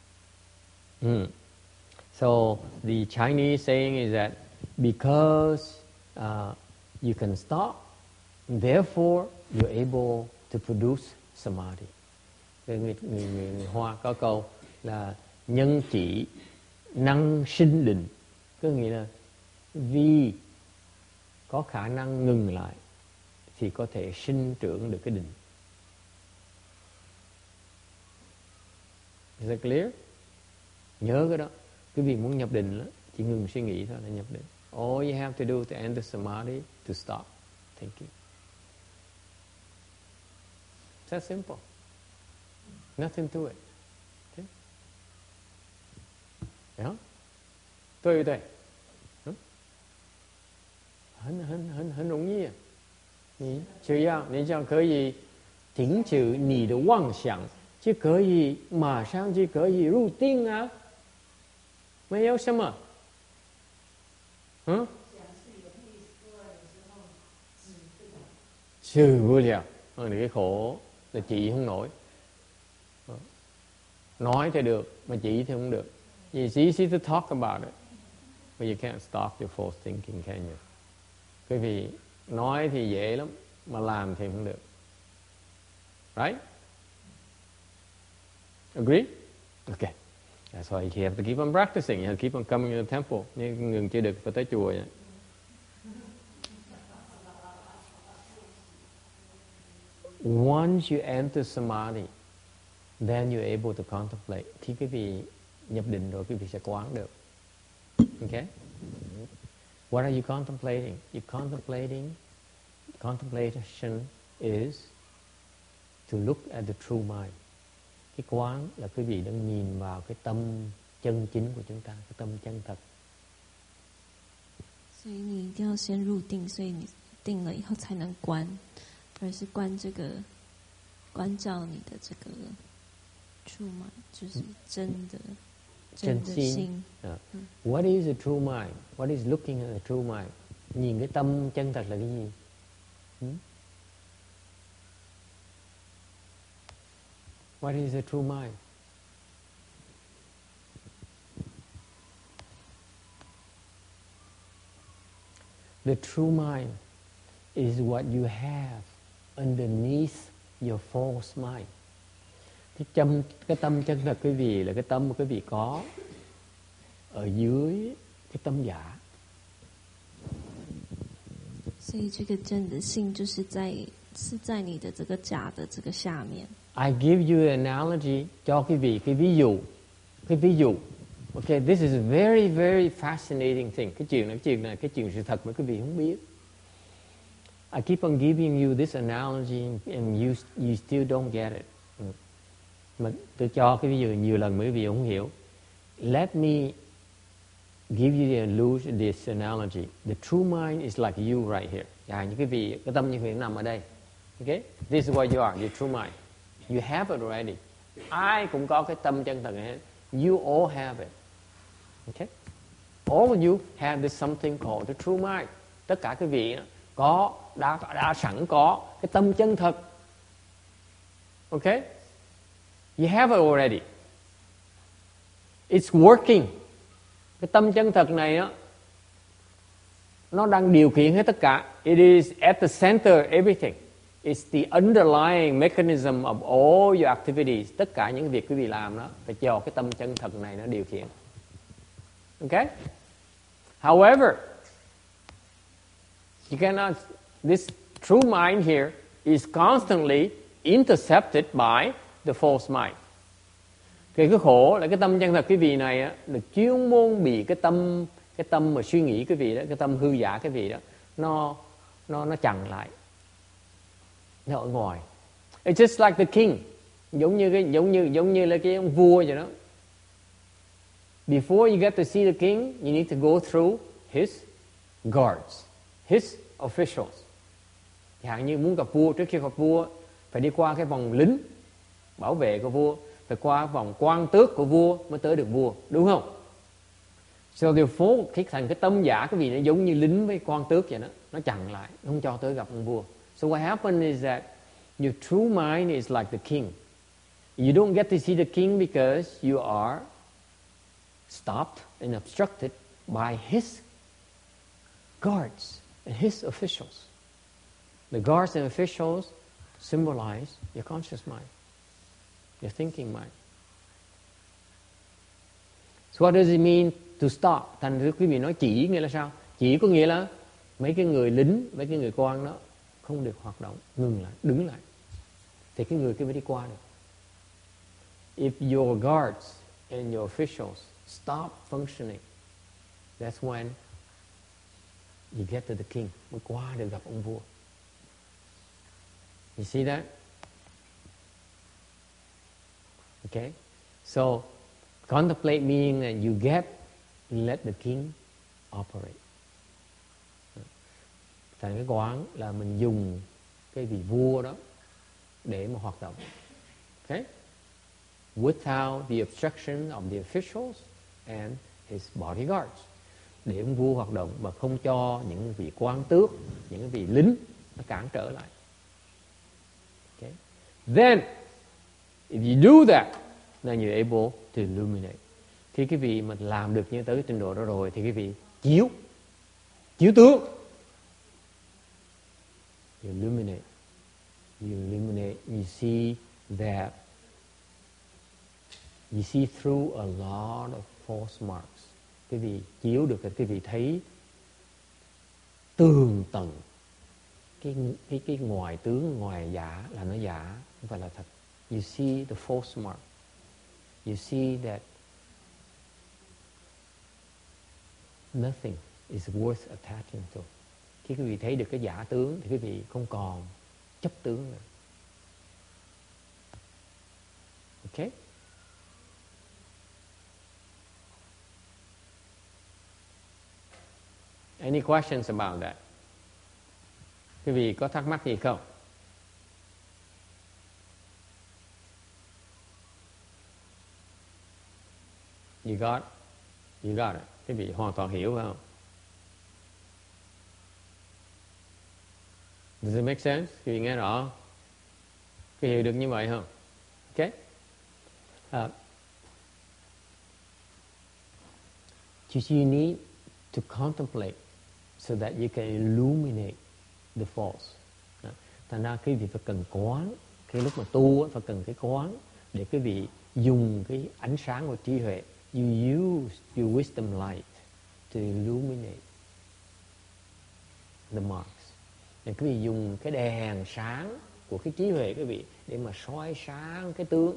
So the Chinese saying is that because you can stop, therefore you're able to produce samadhi. Người Hoa có câu là nhân chỉ năng sinh định, có nghĩa là vì có khả năng ngừng lại thì có thể sinh trưởng được cái định. Is that clear? Nhớ cái đó. Quý vị muốn nhập định đó, chỉ ngừng suy nghĩ thôi là nhập định. All you have to do to enter samadhi to stop thinking. It's that simple. Nothing to it. Okay? Yeah? 对不对？很容易。你只要可以停止你的妄想，就可以马上就可以入定啊。没有什么。止不了，你cái khổ là trị không nổi. Nói thì được mà trị thì không được. It's easy to talk about it, but you can't stop your false thinking, can you? Bởi vì nói thì dễ lắm, mà làm thì không được. Right? Agree? Okay. That's why you have to keep on practicing. You have to keep on coming to the temple. Nhưng ngừng chưa được phải tới chùa vậy. Once you enter samadhi, then you're able to contemplate. Khi quý vị nhập định rồi, quý vị sẽ quán được. Okay? What are you contemplating? Contemplation is to look at the true mind. Cái quán là quý vị đang nhìn vào cái tâm chân chính của chúng ta, cái tâm chân thật. 所以你一定要先入定，所以你定了以后才能观，而是观这个关照你的这个true mind，就是真的心。 What is the true mind? What is looking at the true mind? Nhìn cái tâm chân thật là cái gì? What is the true mind? The true mind is what you have underneath your false mind. Cái tâm chân thật quý vị là cái tâm mà quý vị có ở dưới cái tâm giả. 所以这个真的性是在你的这个假的这个下面。 I give you an analogy, cho quý vị cái ví dụ. Okay, this is a very, very fascinating thing. Cái chuyện sự thật mà quý vị không biết. I keep on giving you this analogy and you still don't get it. Mà tôi cho cái ví dụ nhiều lần mà quý vị không hiểu. Let me give you this analogy. The true mind is like you right here. Như quý vị, cái tâm như quý vị nằm ở đây. Okay? This is what you are, your true mind. You have it already. Ai cũng có cái tâm chân thật này. You all have it. Okay? All of you have this something called the true mind. Tất cả quý vị đã sẵn có cái tâm chân thật. Okay? You have it already. It's working. Cái tâm chân thật này nó đang điều khiển hết tất cả. It is at the center of everything. It's the underlying mechanism of all your activities. Tất cả những việc quý vị làm đó phải cho cái tâm chân thật này nó điều khiển. Okay? However, you cannot. This true mind here is constantly intercepted by the false mind. Cái khổ là cái tâm chân thật quý vị này được chuyên môn bị cái tâm mà suy nghĩ quý vị đó, cái tâm hư giả quý vị đó, nó chặn lại. Nó ở ngoài. It's just like the king, giống như là cái ông vua vậy đó. Before you get to see the king, you need to go through his guards, his officials. Chẳng hạn như muốn gặp vua, trước khi gặp vua phải đi qua cái vòng lính bảo vệ của vua, phải qua vòng quan tước của vua mới tới được vua, đúng không? So therefore, cái tâm giả cái vị nó giống như lính với quan tước vậy đó, nó chặn lại, nó không cho tới gặp ông vua. So what happens is that your true mind is like the king. You don't get to see the king because you are stopped and obstructed by his guards and his officials. The guards and officials symbolize your conscious mind, your thinking mind. So what does it mean to stop? Thành thử quý vị nói chỉ nghĩa là sao? Chỉ có nghĩa là mấy cái người lính, mấy cái người quan đó không được hoạt động, ngừng lại, đứng lại. Thì cái người kia mới đi qua được. If your guards and your officials stop functioning, that's when you get to the king, mới qua được gặp ông vua. You see that? Okay? So, contemplate meaning that you let the king operate. Thành cái quán là mình dùng cái vị vua đó để mà hoạt động. Okay? Without the obstruction of the officials and his bodyguards. Để ông vua hoạt động mà không cho những vị quan tước, những vị lính nó cản trở lại. Okay? Then, if you do that, then you're able to illuminate. Khi quý vị mà làm được như tới cái trình độ đó rồi, thì quý vị chiếu tướng. You illuminate. You illuminate. You see that. You see through a lot of false marks. Quý vị chiếu được thì quý vị thấy tường tận cái ngoài tướng, ngoài giả là nó giả, không phải là thật. You see the false mark. You see that nothing is worth attaching to. Khi quý vị thấy được cái giả tướng thì quý vị không còn chấp tướng nữa. Okay? Any questions about that? Quý vị có thắc mắc gì không? You got it. Quý vị hoàn toàn hiểu phải không? Does it make sense? Quý vị nghe rõ không? Quý vị hiểu được như vậy không? Okay? You need to contemplate so that you can illuminate the false. Thành ra quý vị phải cần quán. Khi lúc mà tu phải cần cái quán để quý vị dùng cái ánh sáng của trí huệ. You use your wisdom light to illuminate the marks. Để quý vị dùng cái đèn sáng của cái trí huệ quý vị để mà soi sáng cái tướng.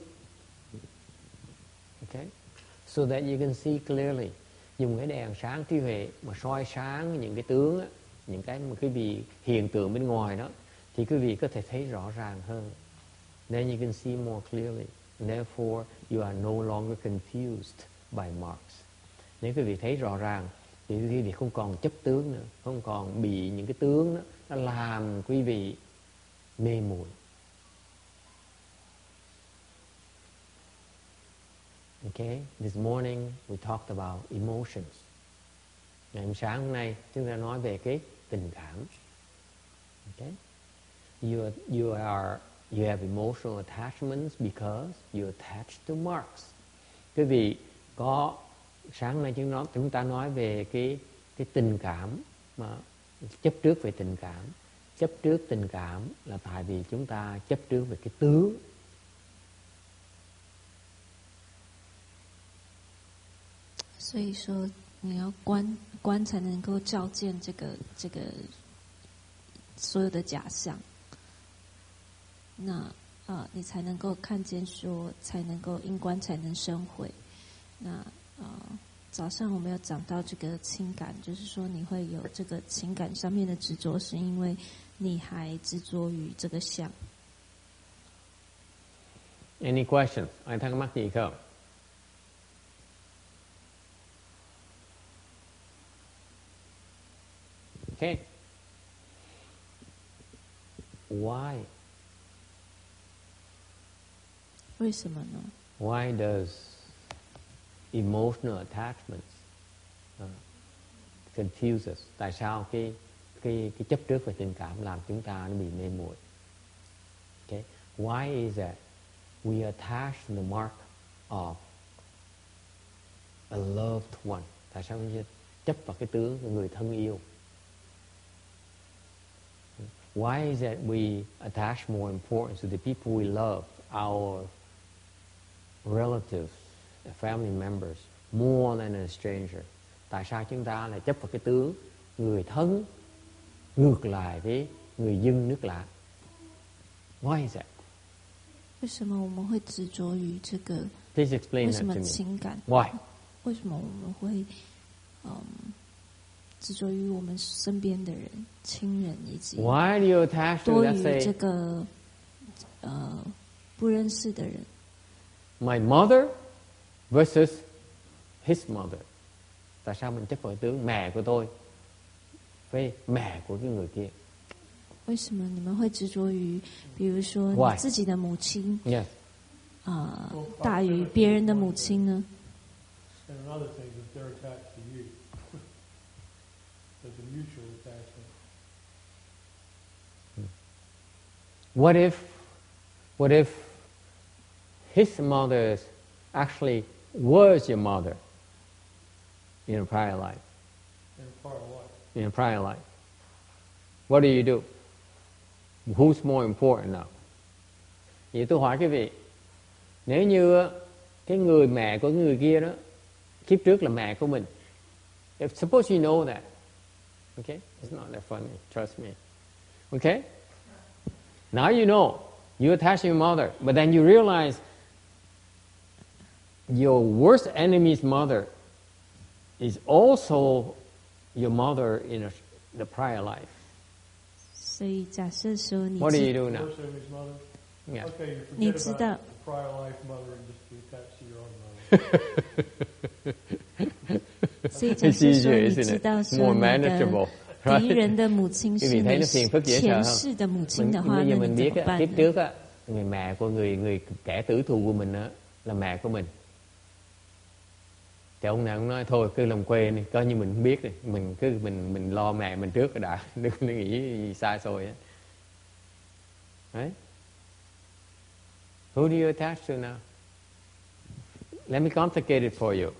Okay? So that you can see clearly. Dùng cái đèn sáng trí huệ mà soi sáng những cái tướng á, những cái mà quý vị hiện tượng bên ngoài đó, thì quý vị có thể thấy rõ ràng hơn. Then you can see more clearly. And therefore you are no longer confused by marks. Nếu quý vị thấy rõ ràng thì quý vị không còn chấp tướng nữa, không còn bị những cái tướng đó nó làm quý vị mê muội. Okay, this morning we talked about emotions. Ngày hôm sáng hôm nay chúng ta nói về cái tình cảm. Okay, you have emotional attachments because you attach to marks. Quý vị có sáng nay chúng ta nói về cái tình cảm mà chấp trước về tình cảm. Chấp trước tình cảm là tại vì chúng ta chấp trước về cái tướng. 所以说，你要观才能够照见这个所有的假象。那你才能够看见说，才能够因观才能生慧。那早上我们有讲到这个情感，就是说你会有这个情感上面的执着，是因为你还执着于这个相。 Any questions? Ai thắc mắc gì không? Okay. Why? 为什么呢？ Why does emotional attachments confuse us? Tại sao cái chấp trước về tình cảm làm chúng ta nó bị mê muội? Okay. Why is that we attach the mark of a loved one? Tại sao chúng ta chấp vào cái tướng của người thân yêu? Why is that we attach more importance to the people we love, our relatives, family members, more than a stranger? Tại sao chúng ta lại chấp vào cái tướng người thân ngược lại với người dân nước lạ? Why is that? 为什么我们会执着于这个？ Please explain 为 that 什么 to me. 情感？ Why? 为什么我们会执着于我们身边的人、亲人，以及 Why do you attach to, 多 let's 于 say, 这个不认识的人？ my mother versus his mother? Tại sao mình chấp vào cái tướng mẹ của tôi với mẹ của cái người kia? 为什么你们会执着于，比如说 Why? 你自己的母亲 Yes. 大于别人的母亲呢？ And another thing is they're attached to you. There's a mutual attachment. What if What if his mother actually was your mother in a prior life? In a prior life. In a prior life. What do? Who's more important now? Vậy tôi hỏi quý vị, nếu như cái người mẹ của người kia đó kiếp trước là mẹ của mình, if suppose you know that, okay, it's not that funny, trust me, okay, now you know you attach your mother, but then you realize your worst enemy's mother is also your mother in the prior life. 所以假设说你 What do you do now? First enemy's mother? Yeah. Okay, you 你 forget 知 about 道 the prior life mother and just be attached to your own mother. 所以假 It's 设说 easier, 你 isn't 知 it? 道 It's 说 more 你的 manageable, 敌 right? 人的母親 Quý 是 vị thấy 你 nó phiền phức dễ sợ 前 không? 世的母親的話， Bây 那 giờ 你 mình 怎 biết 麼 á, 辦 kiếp 呢？ trước á, người mẹ của người kẻ tử thù của mình á là mẹ của mình. Thì ông nào cũng nói thôi cứ làm quê đi, coi như mình không biết đi, mình lo mẹ mình trước đã, đừng nghĩ gì xa xôi á. Right? Who do you attach to now? Let me complicate it for you.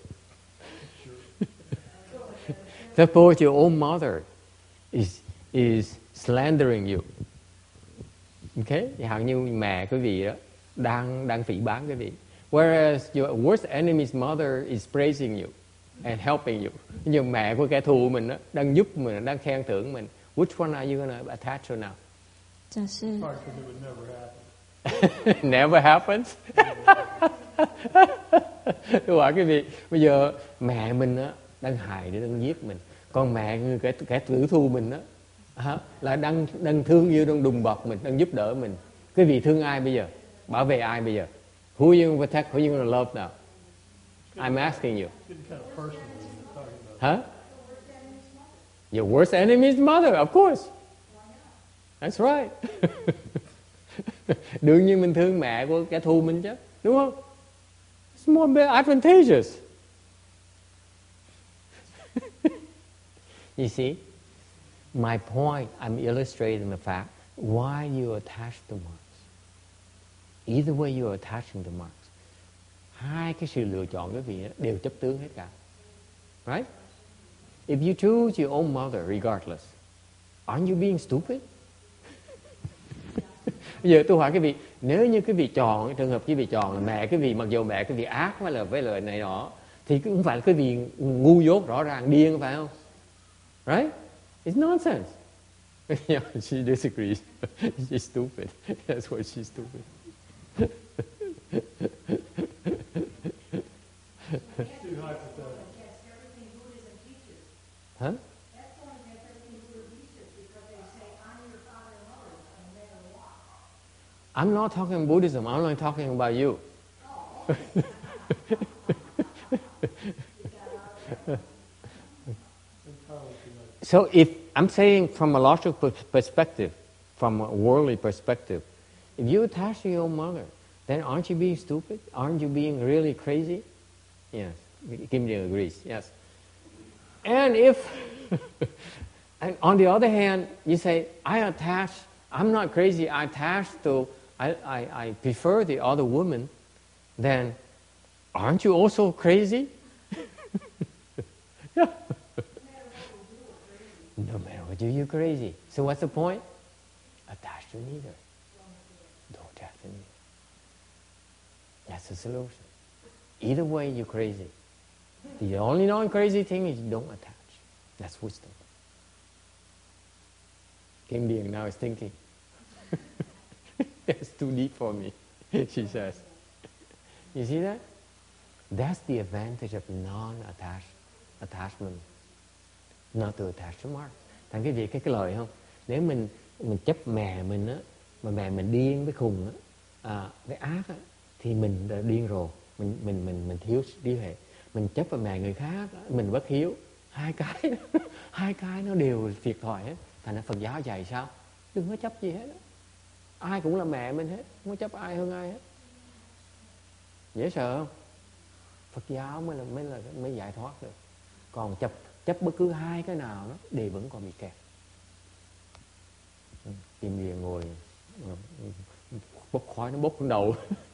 Suppose your own mother is slandering you. Okay? Chẳng hạn như mẹ quý vị đó đang phỉ báng quý vị. Whereas your worst enemy's mother is praising you and helping you. Nhưng mẹ của kẻ thù mình đó đang giúp mình, đang khen thưởng mình. Which one are you going to attach to now? 假設 Probably because it would never happen. Never happens. Tôi hỏi quý vị, bây giờ mẹ mình á đang hại để đang giết mình, còn mẹ người kẻ tử thù mình á là đang thương yêu, đang đùm bọc mình, đang giúp đỡ mình. Quý vị thương ai bây giờ? Bảo vệ ai bây giờ? Who are you going to protect? Who are you going to love now? I'm asking you. It's getting kind of personal when you're talking about Huh? Your worst enemy's mother, of course. That's right. Đương nhiên mình thương mẹ của kẻ thù mình chứ, đúng không? It's more advantageous. You see, my point, I'm illustrating the fact why you attach to marks. Either way you are attaching to marks. Hai cái sự lựa chọn quý vị đều chấp tướng hết cả. Right? If you choose your own mother regardless, aren't you being stupid? Bây giờ tôi hỏi quý vị, nếu như quý vị chọn, trường hợp quý vị chọn là mẹ quý vị, mặc dù mẹ quý vị ác với lời này đó, thì cũng phải là quý vị ngu dốt rõ ràng, điên phải không? Right? It's nonsense. Yeah, she disagrees. She's stupid. That's why she's stupid. it's too hypothetical. Huh? I'm not talking Buddhism. I'm only talking about you. So if I'm saying from a logical perspective, from a worldly perspective, if you attach to your own mother, then aren't you being stupid? Aren't you being really crazy? Yes. Kim Jong agrees. Yes. And if, and on the other hand, you say, I'm not crazy, I prefer the other woman, then aren't you also crazy? Yeah. No matter what you do, you're crazy. So what's the point? Attach to neither. Don't attach to neither. That's the solution. Either way, you're crazy. The only non-crazy thing is you don't attach. That's wisdom. Kim Điền now is thinking. It's too deep for me, she says. You see that? That's the advantage of attachment. Not to attach to mark. Thành cái việc cái lời không? Nếu mình chấp mẹ mình á, mà mẹ mình điên với khùng á, với ác á, thì mình đã điên rồi. Mình thiếu hệ. Mình chấp vào mẹ người khác, mình bất hiếu. Hai cái nó đều thiệt thòi hết. Thành ra Phật giáo dạy sao? Đừng có chấp gì hết. Ai cũng là mẹ mình hết, không có chấp ai hơn ai hết. Dễ sợ không? Phật giáo mới giải thoát được. Còn chấp bất cứ hai cái nào đó đều vẫn còn bị kẹt. Kim Điền ngồi bốc khói nó bốc xuống đầu.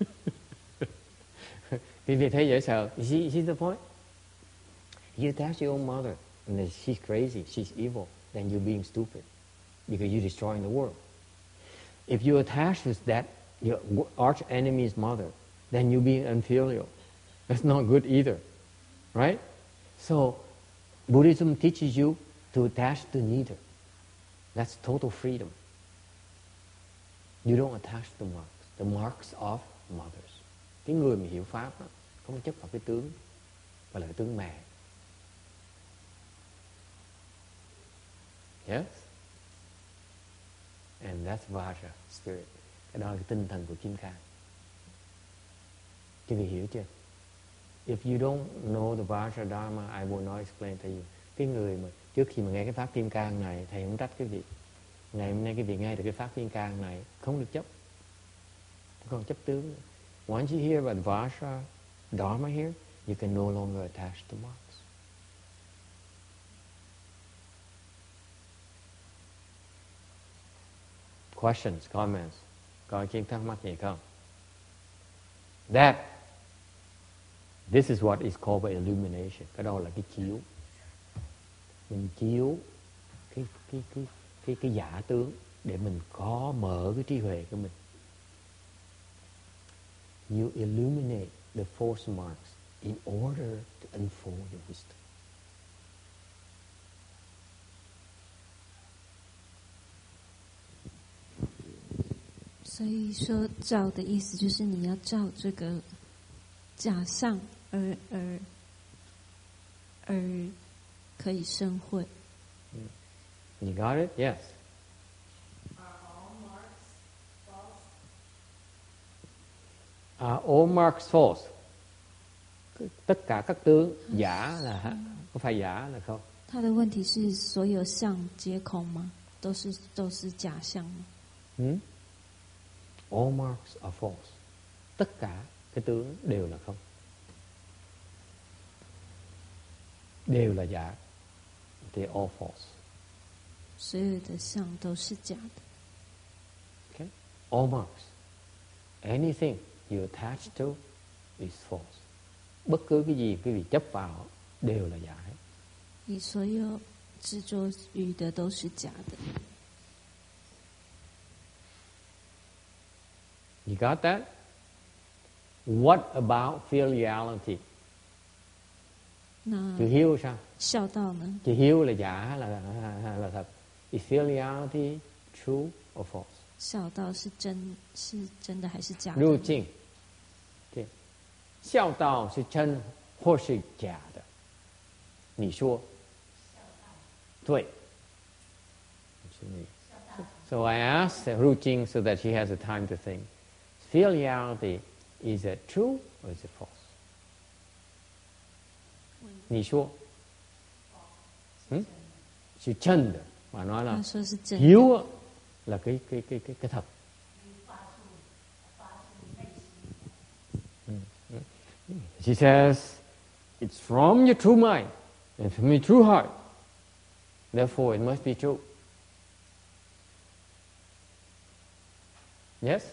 Vì vì thế dễ sợ. You see the point? You attach your own mother and then she's crazy, she's evil, then you're being stupid because you're destroying the world. If you attach with that, your arch enemy's mother, then you're being unfilial. That's not good either, right? So Buddhism teaches you to attach to neither. That's total freedom. You don't attach to the marks of mothers. Cái người mà hiểu pháp đó, không chấp vào cái tướng, gọi là cái tướng mẹ. Yes? And that's Vajra spirit. Cái đó là cái tinh thần của Kim Cang. Quý vị hiểu chưa? If you don't know the Vajra Dharma, I will not explain to you. Cái người mà trước khi mà nghe cái pháp Kim Cang này, thầy không trách quý vị. Ngày hôm nay quý vị nghe được cái pháp Kim Cang này, không được chấp. Không còn chấp tướng nữa. Once you hear about Vajra Dharma here, you can no longer attach to marks. Questions, comments? Có ai kiến thắc mắc gì không? This is what is called by illumination. Cái đó là cái chiếu. Mình chiếu cái giả tướng để mình có mở cái trí huệ của mình. You illuminate the false marks in order to unfold your wisdom. 所以说照的意思就是你要照这个假象而可以生慧。 You got it? Yes. Are all marks false? Tất cả các tướng giả là có phải giả là không? 他的问题是所有相皆空吗？都是假象吗 ？All marks are false. Tất cả cái tướng đều là không. Đều là giả. They're all false. 所有的相都是假的。 Okay? All marks. Anything you attach to is false. Bất cứ cái gì quý vị chấp vào đều là giả hết. 你所有执着于的都是假的。 You got that? What about filiality? 那 Chữ hiếu sao? 孝道呢？ Chữ hiếu là giả là thật? Is filiality true or false? 孝道是真的还是假的？ 入境。对，孝道是真或是假的？你说。对。So I asked Ru Jing so that she has a time to think. Filiality, is it true or is it false? 你说，是真的，mà nói là hiếu là cái thật. She says, it's from your true mind and from your true heart. Therefore, it must be true. Yes?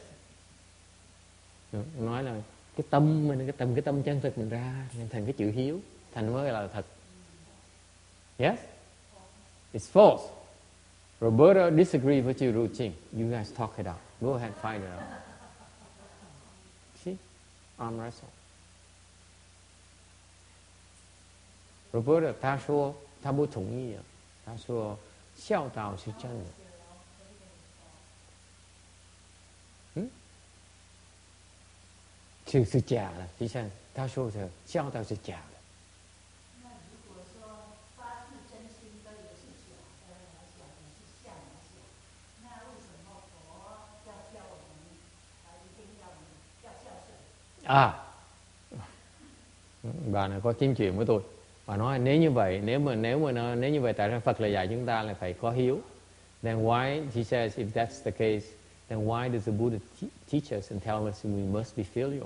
Nói là cái tâm mình, cái tâm chân thực mình ra nên thành cái chữ hiếu, thành mới là thật. Yes? It's false. Roberta disagree with you, Ru Jing. You guys talk it out. Go ahead, find it out. See? Arm wrestle. Roberta, 他说他不同意啊。他说孝道是真的。是假的。就像他说的，孝道是假的。 那如果说发自真心的也是假的来讲，也是相来讲，那为什么佛要教我们一定要孝顺？ Bà này có kiếm chuyện với tôi. Bà nói nếu như vậy, nếu như vậy tại sao Phật lại dạy chúng ta là phải có hiếu? Then why, she says, if that's the case, then why does the Buddha teach us and tell us we must be filial?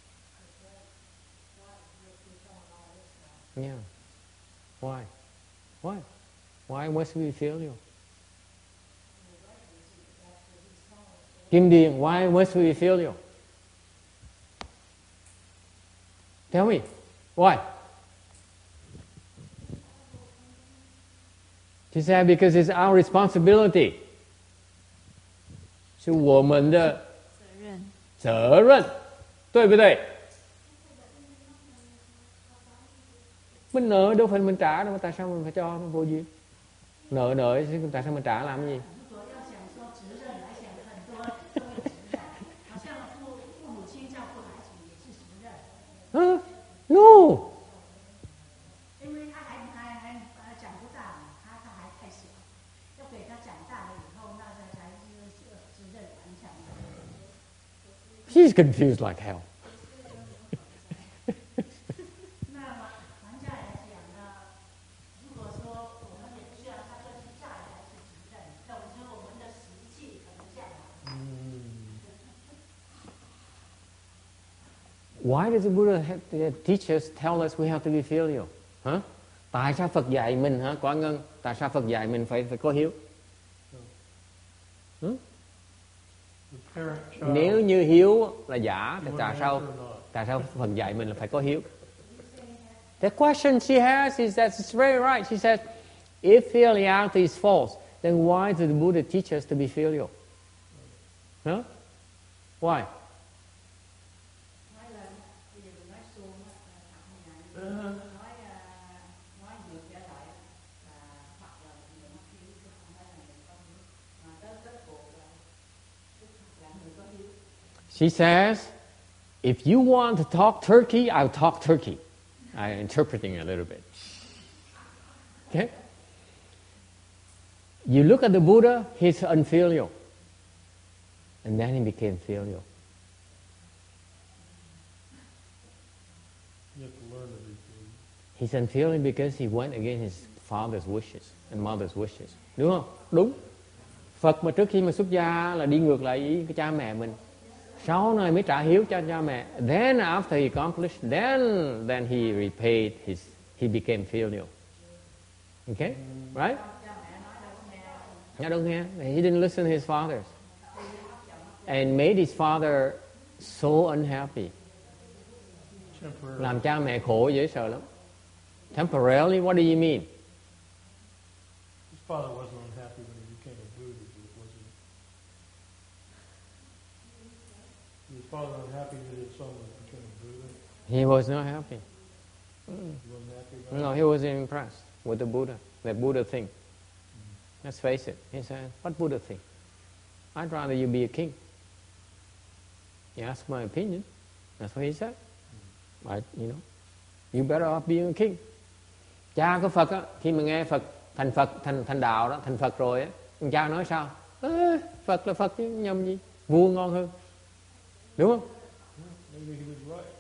Yeah. Why? Why? Why must we be filial? Kim Điền, why must we be filial? Tell me, why? She said, because it's our responsibility. 是我们的责任，对不对？ Mình nợ đâu phải mình trả đâu, mà tại sao mình phải cho nó vô duyên? Nợ tại sao mình trả làm cái gì? 如果要想说责任来讲，很多都有责任，好像父母亲照顾孩子也是责任。 No. 因为他还长不大，他还太小，要给他长大了以后，那才是责任完成的。 She's confused like hell. 那么还价来讲呢，如果说我们也不需要他说是价来是责任，那我说我们的实际可能这样。 Why does the Buddha have to teach us, tell us we have to be filial? Hả? Tại sao Phật dạy mình hả? Quả Ngân, tại sao Phật dạy mình phải có hiếu? The parent child. Nếu như hiếu là giả thì You tại wanna sao answer or not? tại sao Phật dạy mình là phải có hiếu? The question she has is that it's very right. She says, if filiality is false, then why did the Buddha teach us to be filial? Huh? Why? Nói là bây giờ mình nói suông á, nói ngược trở lại là hoặc là người mắc hiếu chứ không phải là người có hiếu, mà tới kết cuộc là người có hiếu. She says, if you want to talk Turkey, I'll talk Turkey. I'm interpreting a little bit. Okay? You look at the Buddha, he's unfilial. And then he became filial. You have to learn to be free. He's unfilial because he went against his father's wishes and mother's wishes. Đúng không? Đúng. Phật mà trước khi mà xuất gia là đi ngược lại ý cái cha mẹ mình. Sau này mới trả hiếu cho cha mẹ. Then after he accomplished, then he repaid he became filial. Okay? Right? I don't hear. He didn't listen to his fathers. And made his father so unhappy. Temporary. Làm cha mẹ khổ dễ sợ lắm. Temporarily, what do you mean? His father wasn't unhappy when he became a Buddha, was he? Was his father unhappy that his son became a Buddha? He was not happy. He wasn't happy about No, he wasn't impressed with the Buddha, that Buddha thing. Let's face it. He said, what Buddha thing? I'd rather you be a king. You ask my opinion. That's what he said. But, you better off being a king. Cha của Phật á, khi mà nghe Phật, thành đạo đó, thành Phật rồi á, cha nói sao? Phật là Phật chứ nhầm gì? Vua ngon hơn. Đúng không? Maybe he was right.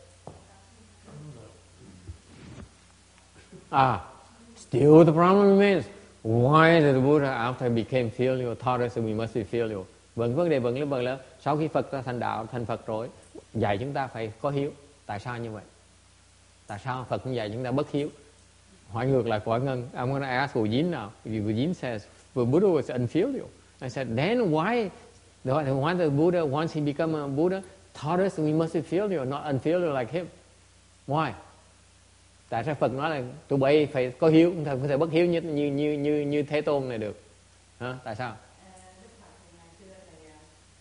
Still the problem remains. Why did the Buddha, after he became filial, taught us that we must be filial? Vấn đề vẫn là sau khi Phật ra thành đạo, thành Phật rồi, dạy chúng ta phải có hiếu. Tại sao như vậy? Tại sao Phật cũng dạy chúng ta bất hiếu? Hỏi ngược lại Quả Ngân. I'm going to ask Ujin now. Ujin says, the Buddha was unfilial. I said, then why the Buddha, once he became a Buddha, taught us that we must be filial, not unfilial like him? Why? Tại sao Phật nói là tụi bay phải có hiếu, không thể bất hiếu như Thế Tôn này được? Hả? Tại sao? Đức Phật thì ngày xưa thì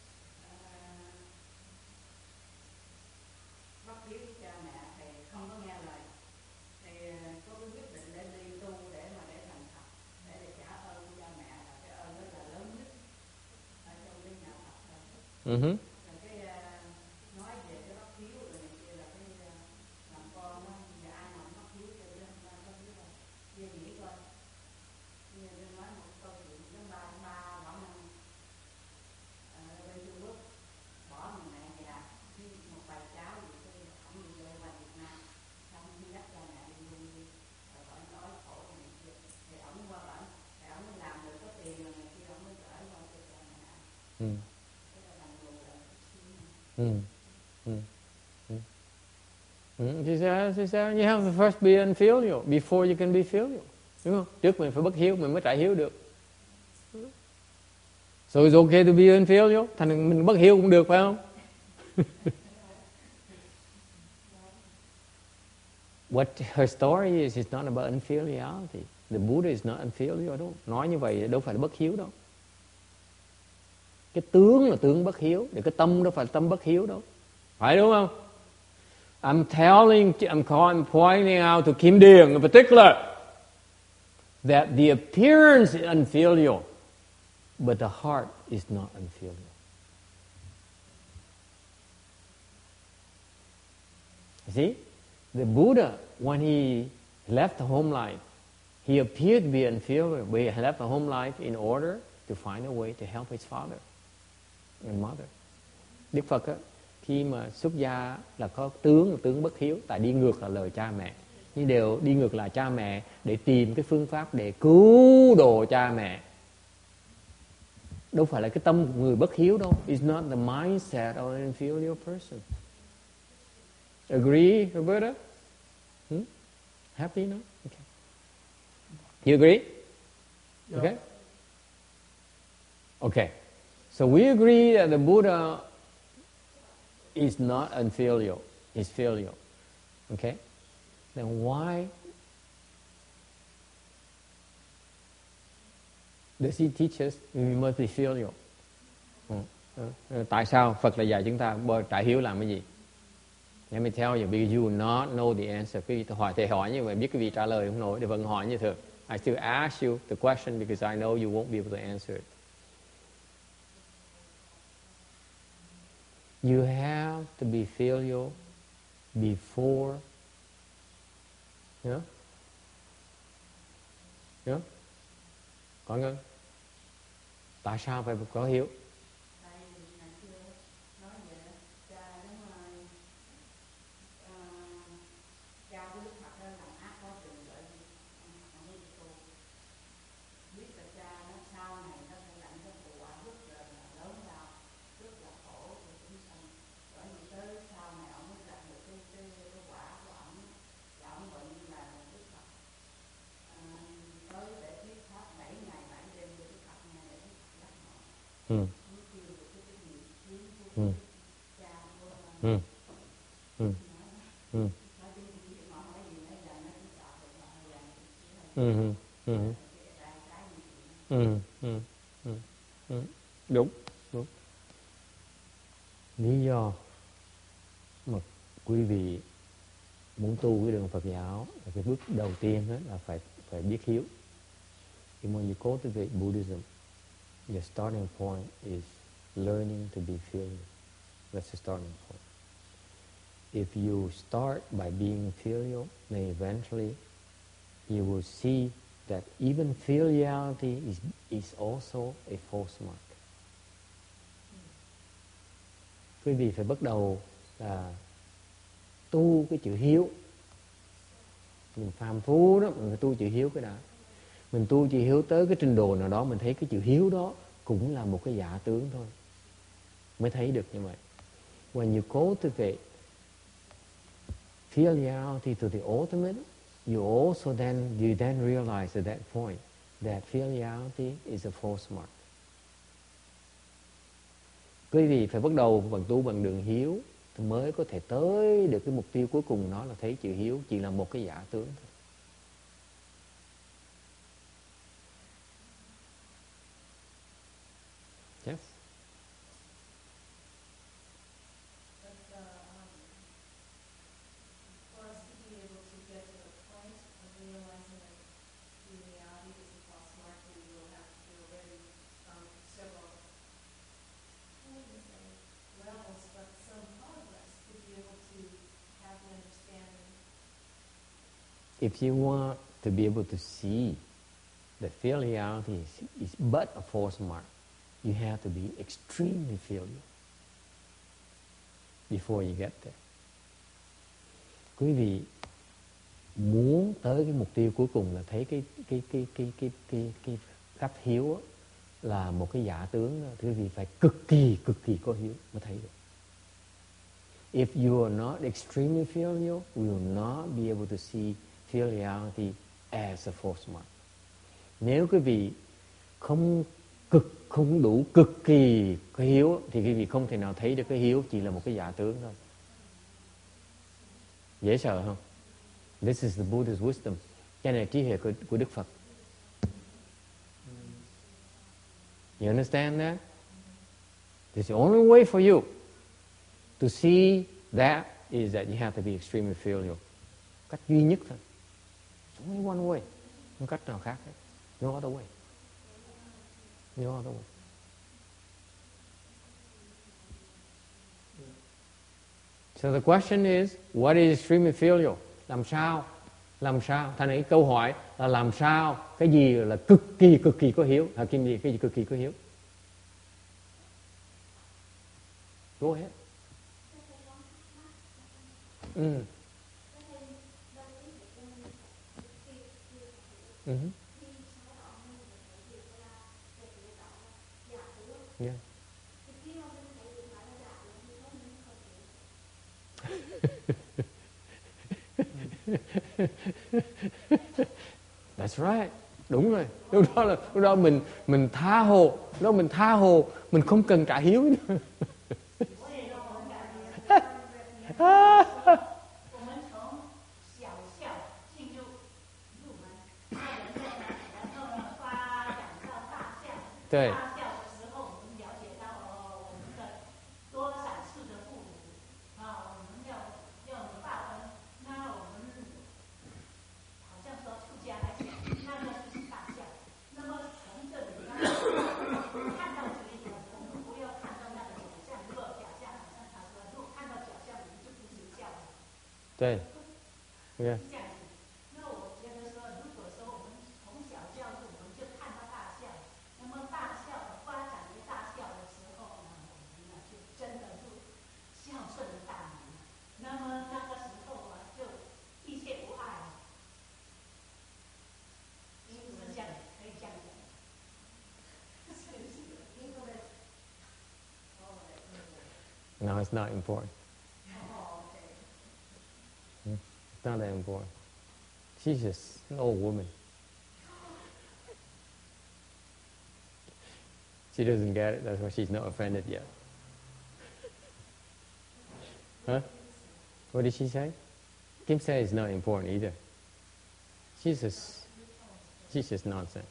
bất hiếu với cha mẹ thì không có nghe lời, thì có cái quyết định để đi tu để thành Phật, để trả ơn với cha mẹ, là cái ơn đó là lớn nhất ở trong cái nhà Phật đó. Rồi cái nói về cái bất hiếu rồi này kia là cái làm con đó, giờ ai mà bất hiếu cho đứa con biết không? Về nghĩ coi. Bây giờ tôi nói một câu chuyện tháng 3 bỏ năm bên Trung Quốc, bỏ người mẹ già với một bài cháu gì cái ông đi về qua Việt Nam, xong đi dắt cha mẹ đi luôn đi, rồi hỏi nói khổ này kia, thì ông qua bển, thì ông mới làm được có tiền rồi này kia, ông mới gửi qua cho cha mẹ. Thế là làm người là She said, you have to first be unfilial before you can be filial. Đúng không? Trước mình phải bất hiếu, mình mới trả hiếu được. So it's okay to be unfilial. Thành mình bất hiếu cũng được, phải không? What her story is not about unfiliality. The Buddha is not unfilial đâu. Nói như vậy đâu phải là bất hiếu đâu. Cái tướng là tướng bất hiếu, để cái tâm đâu phải là tâm bất hiếu đâu. Phải đúng không? I'm pointing out to Kim Điền in particular that the appearance is unfilial, but the heart is not unfilial. You see? The Buddha, when he left the home life, he appeared to be unfilial, but he left the home life in order to find a way to help his father and mother. Đức Phật á, khi mà xuất gia là có tướng bất hiếu, tại đi ngược là lời cha mẹ. Nhưng đều đi ngược lại cha mẹ để tìm cái phương pháp để cứu độ cha mẹ. Đâu phải là cái tâm của người bất hiếu đâu. It's not the mindset of an inferior person. Agree, Roberta? Happy, no? Okay. You agree? Yeah. Okay? Okay. So we agree that the Buddha is not unfilial. He's filial. Okay? Then why does he teach us we must be filial? Tại sao Phật lại dạy chúng ta trải hiếu làm cái gì? Let me tell you, because you will not know the answer. Quý vị thầy hỏi như vậy, biết quý vị trả lời không nổi, thì vẫn hỏi như thường. I still ask you the question because I know you won't be able to answer it. You have to be filial before, có ngân. Tại sao phải có hiếu? Đúng. Lý do mà quý vị muốn tu cái đường Phật giáo là cái bước đầu tiên đó là phải biết hiếu. And when you cultivate Buddhism, your starting point is learning to be filial. That's the starting point. If you start by being filial, then eventually you will see that even filiality is also a false mark. Quý vị phải bắt đầu là tu cái chữ hiếu. Mình phàm phu đó, mình phải tu chữ hiếu cái đã. Mình tu chữ hiếu tới cái trình độ nào đó, mình thấy cái chữ hiếu đó cũng là một cái giả tướng thôi, mới thấy được như vậy. When you cultivate filiality to the ultimate, you then realize at that point that filiality is a false mark. Quý vị phải bắt đầu bằng tu bằng đường hiếu thì mới có thể tới được cái mục tiêu cuối cùng, đó là thấy chữ hiếu chỉ là một cái giả tướng thôi. Yes. For us to be able to get to the point of realizing that reality is a false mark, we will have to go very several, I wouldn't say levels, but some progress to be able to have the understanding. If you want to be able to see that filiality is but a false mark, you have to be extremely filial before you get there. Quý vị muốn tới cái mục tiêu cuối cùng là thấy cái cách hiếu là một cái giả tướng đó, thì quý vị phải cực kỳ có hiếu mới thấy được. If you are not extremely filial, we will not be able to see filiality as a false mark. Nếu quý vị không không đủ cực kỳ cái hiếu thì quý vị không thể nào thấy được cái hiếu chỉ là một cái giả tướng thôi. Dễ sợ không? This is the Buddha's wisdom. Cái này là trí huệ của Đức Phật. You understand that? It's the only way for you to see that is that you have to be extremely filial. Cách duy nhất thôi. It's only one way. Không cách nào khác hết. No other way. No other way. So the question is, what is extremely filial? Làm sao? Thành cái câu hỏi là làm sao? Cái gì là cực kỳ có hiếu? Kim gì? Cái gì cực kỳ có hiếu? Go ahead. Yeah. That's right. Đúng rồi. Lúc đó mình tha hồ, mình không cần trả hiếu nữa. Đấy. Đấy. Yeah. No, it's not important. It's not that important. She's just an old woman. She doesn't get it. That's why she's not offended yet. Huh? What did she say? Kim said it's not important either. She's just nonsense.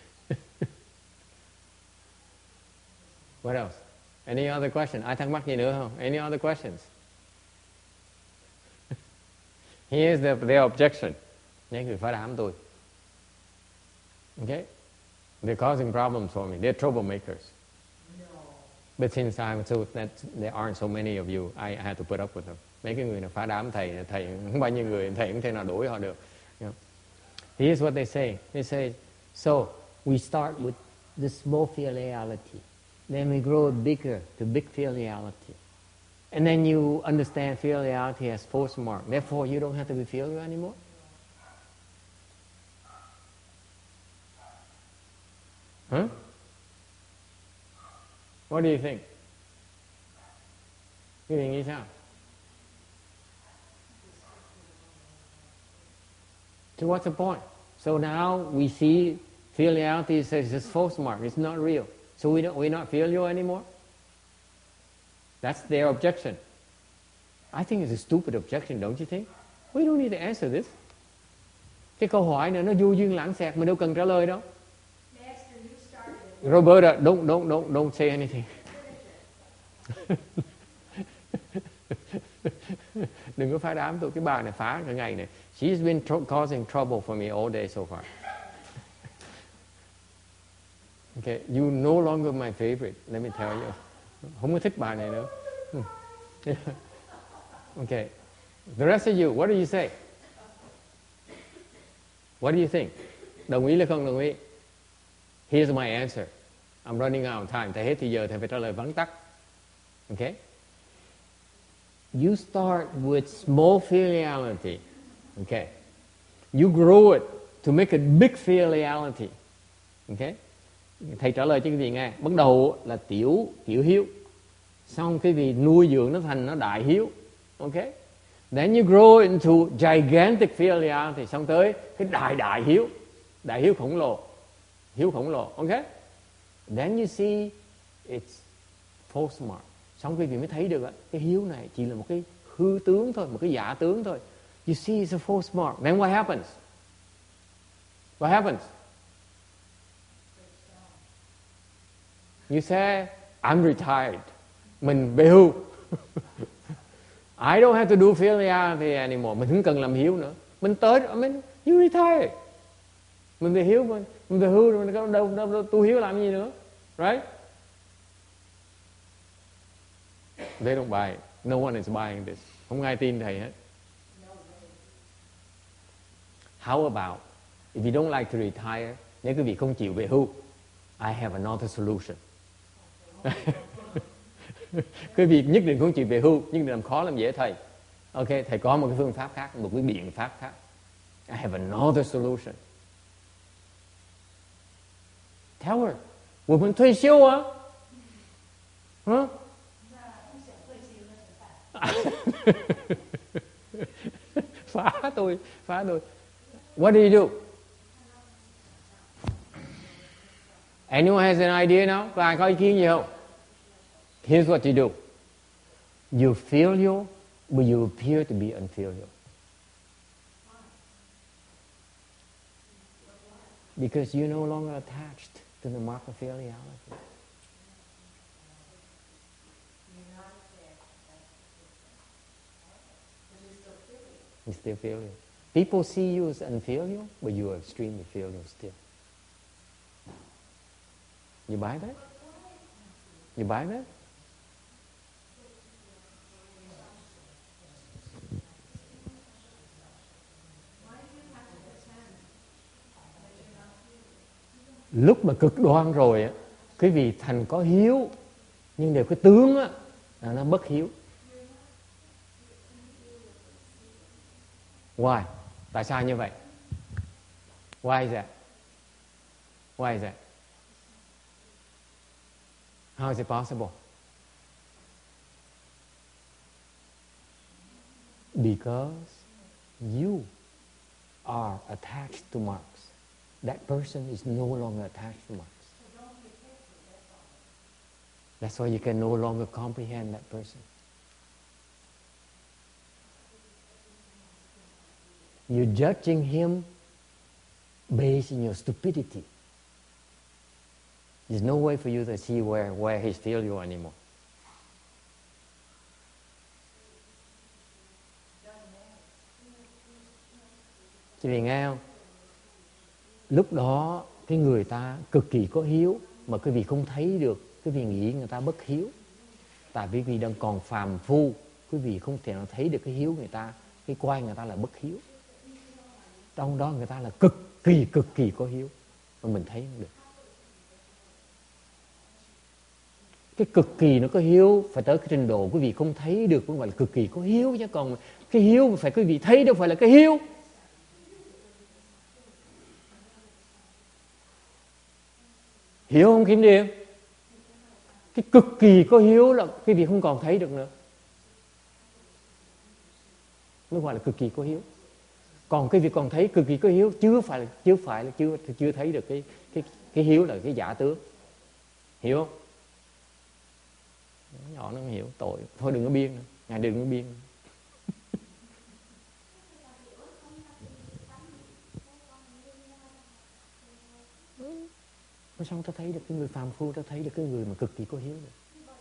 What else? Any other question? Ai thắc mắc gì nữa không? Any other questions? Here's their objection. Những người phá đám tôi. Okay? They're causing problems for me. They're troublemakers. But since there aren't so many of you, I had to put up with them. Mấy cái người nào phá đám thầy không bao nhiêu người, thầy không thể nào đuổi họ được. You know? Here's what they say. They say, so we start with the small filiality. Then we grow bigger to big filiality. And then you understand filiality as force mark. Therefore, you don't have to be filial anymore. Huh? What do you think? Quý vị nghĩ sao? So what's the point? So now we see filiality is just force mark. It's not real. So we're not filial anymore? That's their objection. I think it's a stupid objection, don't you think? We don't need to answer this. Cái câu hỏi này nó vô duyên lãng xẹt, mình đâu cần trả lời đâu. Roberta, don't say anything. Đừng có phá đám tôi, cái bà này phá cả ngày này. She's been causing trouble for me all day so far. Okay, you no longer my favorite, let me tell you. Không có thích bà này nữa. Okay, the rest of you, what do you say? What do you think? Đồng ý hay không đồng ý? Here's my answer. I'm running out of time. Thầy hết thì giờ thầy phải trả lời vắn tắt. Okay? You start with small filiality. Okay? You grow it to make a big filiality. Okay? Thầy trả lời cho quý vị nghe. Bắt đầu là tiểu hiếu. Xong quý vị nuôi dưỡng nó thành nó đại hiếu. Okay? Then you grow into gigantic filiality. Xong tới cái đại hiếu. Đại hiếu khổng lồ. Hiếu khổng lồ. Okay? Then you see it's false smart. Xong quý vị mới thấy được cái hiếu này chỉ là một cái hư tướng thôi, một cái giả tướng thôi. You see it's a false smart. Then what happens? What happens? You say, I'm retired. Mình về hưu. I don't have to do filiality anymore. Mình không cần làm hiếu nữa. Mình tới, you retire. Mình về hiếu, mình về hưu rồi, mình đâu tu hiếu làm gì nữa. Right? They don't buy it. No one is buying this. Không ai tin thầy hết. How about, if you don't like to retire, nếu quý vị không chịu về hưu, I have another solution. Quý vị nhất định không chịu về hưu, nhưng làm khó làm dễ thầy. Ok, thầy có một cái phương pháp khác, một cái biện pháp khác. I have another solution. Tell her, 我们退休啊。Huh? phá tôi. What do you do? Anyone has an idea now? Có ai có ý kiến gì không? Here's what you do. You filial, but you appear to be unfilial. Because you're no longer attached to the mark of filiality. You're still filial. People see you as unfilial, but you are extremely filial still. You buy that? You buy that? Lúc mà cực đoan rồi, quý vị thành có hiếu, nhưng đều cái tướng á, là nó bất hiếu. Why? Tại sao như vậy? Why is that? Why is that? How is it possible? Because you are attached to marks. That person is no longer attached to marks. That's why you can no longer comprehend that person. You're judging him based on your stupidity. There's no way for you to see where he's filial anymore. Chị vì nghe không? Lúc đó cái người ta cực kỳ có hiếu, mà quý vị không thấy được, quý vị nghĩ người ta bất hiếu. Tại vì quý vị đang còn phàm phu, quý vị không thể nào thấy được cái hiếu người ta, cái quay người ta là bất hiếu. Trong đó người ta là cực kỳ có hiếu, mà mình thấy không được. Cái cực kỳ nó có hiếu phải tới cái trình độ quý vị không thấy được cũng gọi là cực kỳ có hiếu, chứ còn cái hiếu mà phải quý vị thấy đâu phải là cái hiếu. Hiểu không Kim Điềm? Cái cực kỳ có hiếu là quý vị không còn thấy được nữa, mới gọi là cực kỳ có hiếu. Còn cái việc còn thấy cực kỳ có hiếu chưa thấy được cái hiếu là cái giả tướng. Hiểu không? Nhỏ nó không hiểu, tội. Thôi đừng có biên nữa. Ngài đừng có biên. Sao ta thấy được cái người phàm phu, ta thấy được cái người mà cực kỳ có hiếu này.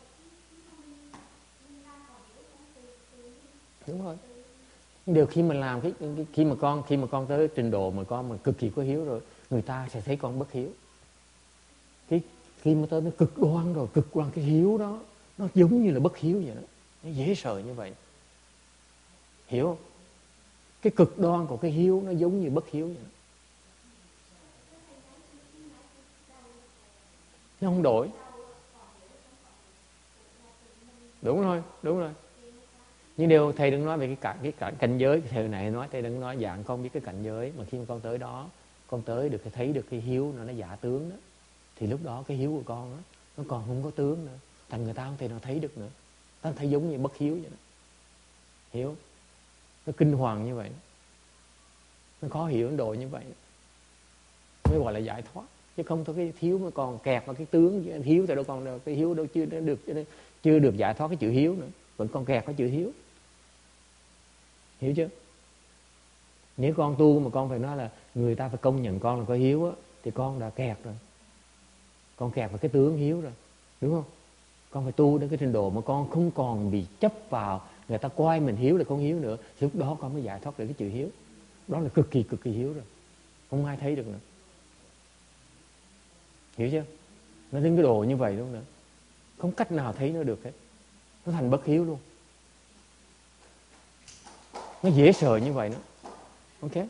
Đúng rồi. Điều khi mà làm khi mà con tới trình độ mà con mà cực kỳ có hiếu rồi, người ta sẽ thấy con bất hiếu. Khi mà tới nó cực đoan rồi, cực đoan cái hiếu đó, nó giống như là bất hiếu vậy đó. Nó dễ sợ như vậy. Hiểu không? Cái cực đoan của cái hiếu nó giống như bất hiếu vậy đó. Nó không đổi. Đúng rồi. Nhưng điều thầy đừng nói về cái cảnh giới. Thầy này nói, thầy đừng nói dạng con biết cái cảnh giới. Mà khi mà con tới đó, con tới được thấy được cái hiếu nó giả tướng đó, thì lúc đó cái hiếu của con đó, nó còn không có tướng nữa. Thành người ta không thể nào thấy được nữa. Ta thấy giống như bất hiếu vậy đó. Hiểu? Nó kinh hoàng như vậy. Nó khó hiểu Ấn Độ như vậy. Mới gọi là giải thoát. chứ không thôi cái hiếu mà còn kẹt vào cái tướng hiếu thì đâu còn cái hiếu đâu chưa được giải thoát cái chữ hiếu nữa, vẫn còn kẹt cái chữ hiếu, hiểu chưa? Nếu con tu mà con phải nói là người ta phải công nhận con là có hiếu á, thì con đã kẹt rồi, con kẹt vào cái tướng hiếu rồi, đúng không? Con phải tu đến cái trình độ mà con không còn bị chấp vào người ta coi mình hiếu là không hiếu nữa, thì lúc đó con mới giải thoát được cái chữ hiếu. Đó là cực kỳ hiếu rồi, không ai thấy được nữa, hiểu chưa? Nó đến cái độ như vậy luôn nữa, không cách nào thấy nó được hết, nó thành bất hiếu luôn, nó dễ sợ như vậy nữa. Ok,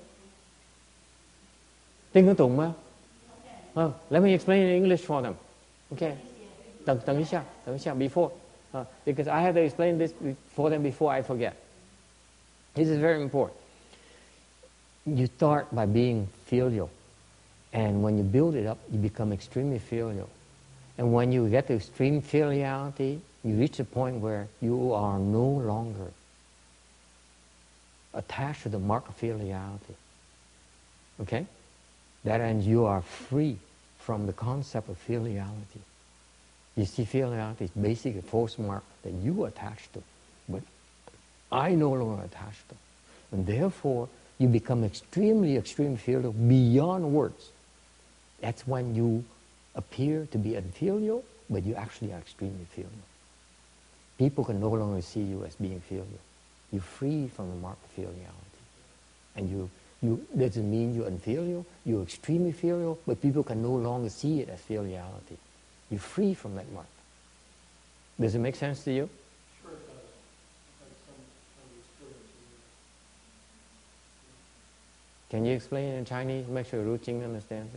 Tinh Hướng Tùng mà. Let me explain in English for them. Okay.等一下 before. Because I have to explain this for them before I forget. This is very important. You start by being filial. And when you build it up, you become extremely filial. And when you get to extreme filiality, you reach a point where you are no longer attached to the mark of filiality. Okay? That means you are free from the concept of filiality. You see, filiality is basically a false mark that you attach to, but I no longer attach to. And therefore, you become extremely filial beyond words. That's when you appear to be unfilial, but you actually are extremely filial. People can no longer see you as being filial. You're free from the mark of filiality. And you doesn't mean you're unfilial, you're extremely filial, but people can no longer see it as filiality. You're free from that mark. Does it make sense to you? Sure it does. That's some experience in Can you explain it in Chinese? Make sure Ru Jing understands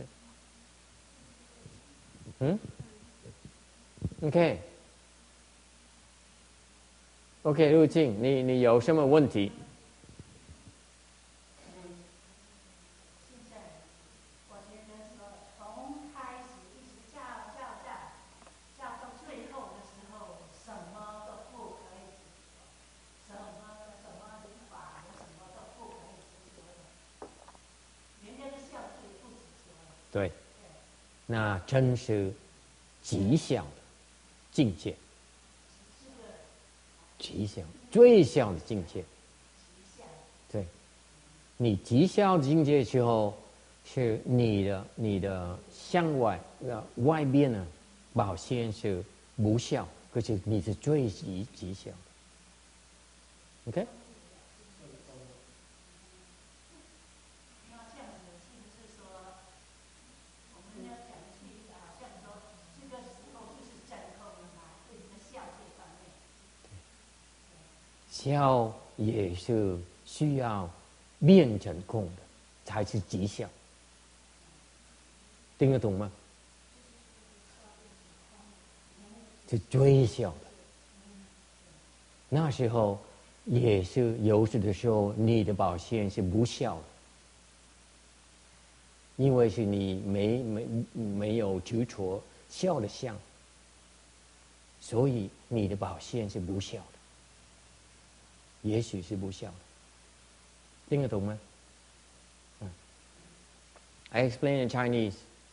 it. Okay. Okay, Ru Jing, 你有什么问题？对，那真是极相的境界，极相最相的境界。对，你极相的境界的时候，是你的向外外边呢表现是不相，可是你是最极相的。OK？相也是需要变成空的，才是极相。听得懂吗？是最小的。那时候也是有时的时候，你的表现是不孝的，因为是你没有执着孝的相，所以你的表现是不孝的。也许是不孝的，听得懂吗？I explain in Chinese.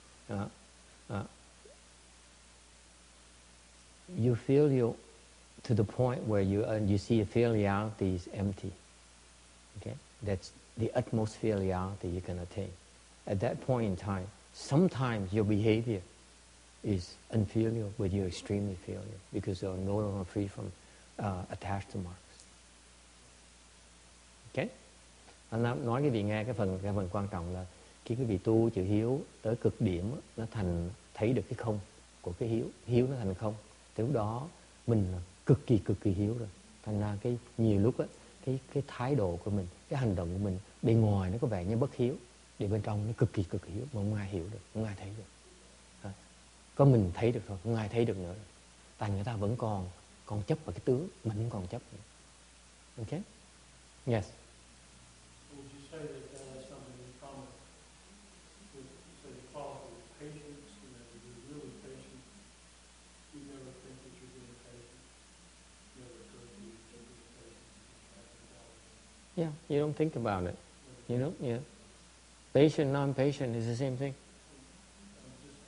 You feel to the point where you see filiality is empty. Okay, that's the utmost filiality you can attain. At that point in time, sometimes your behavior is unfilial, but you're extremely filial because you're no longer free from attached to marks. Okay? Anh nói cái vị nghe cái phần quan trọng là khi quý vị tu chữ hiếu tới cực điểm nó thành thấy được cái không của cái hiếu nó thành không, thì lúc đó mình là cực kỳ hiếu rồi. Thành ra cái nhiều lúc á cái thái độ của mình, cái hành động của mình bề ngoài nó có vẻ như bất hiếu, để bên trong nó cực kỳ hiếu mà không ai hiểu được, không ai thấy được. Có mình thấy được thôi, không ai thấy được nữa. Tại người ta vẫn còn chấp vào cái tướng, mình không còn chấp nữa. Okay? Yes. Would you say that that has something in common with, say, the quality of patience? If you're really patient, you never think that you're being patient. Never occurs to you that you're being patient. Yeah, you don't think about it. You know, yeah. Patient, non-patient is the same thing. I'm just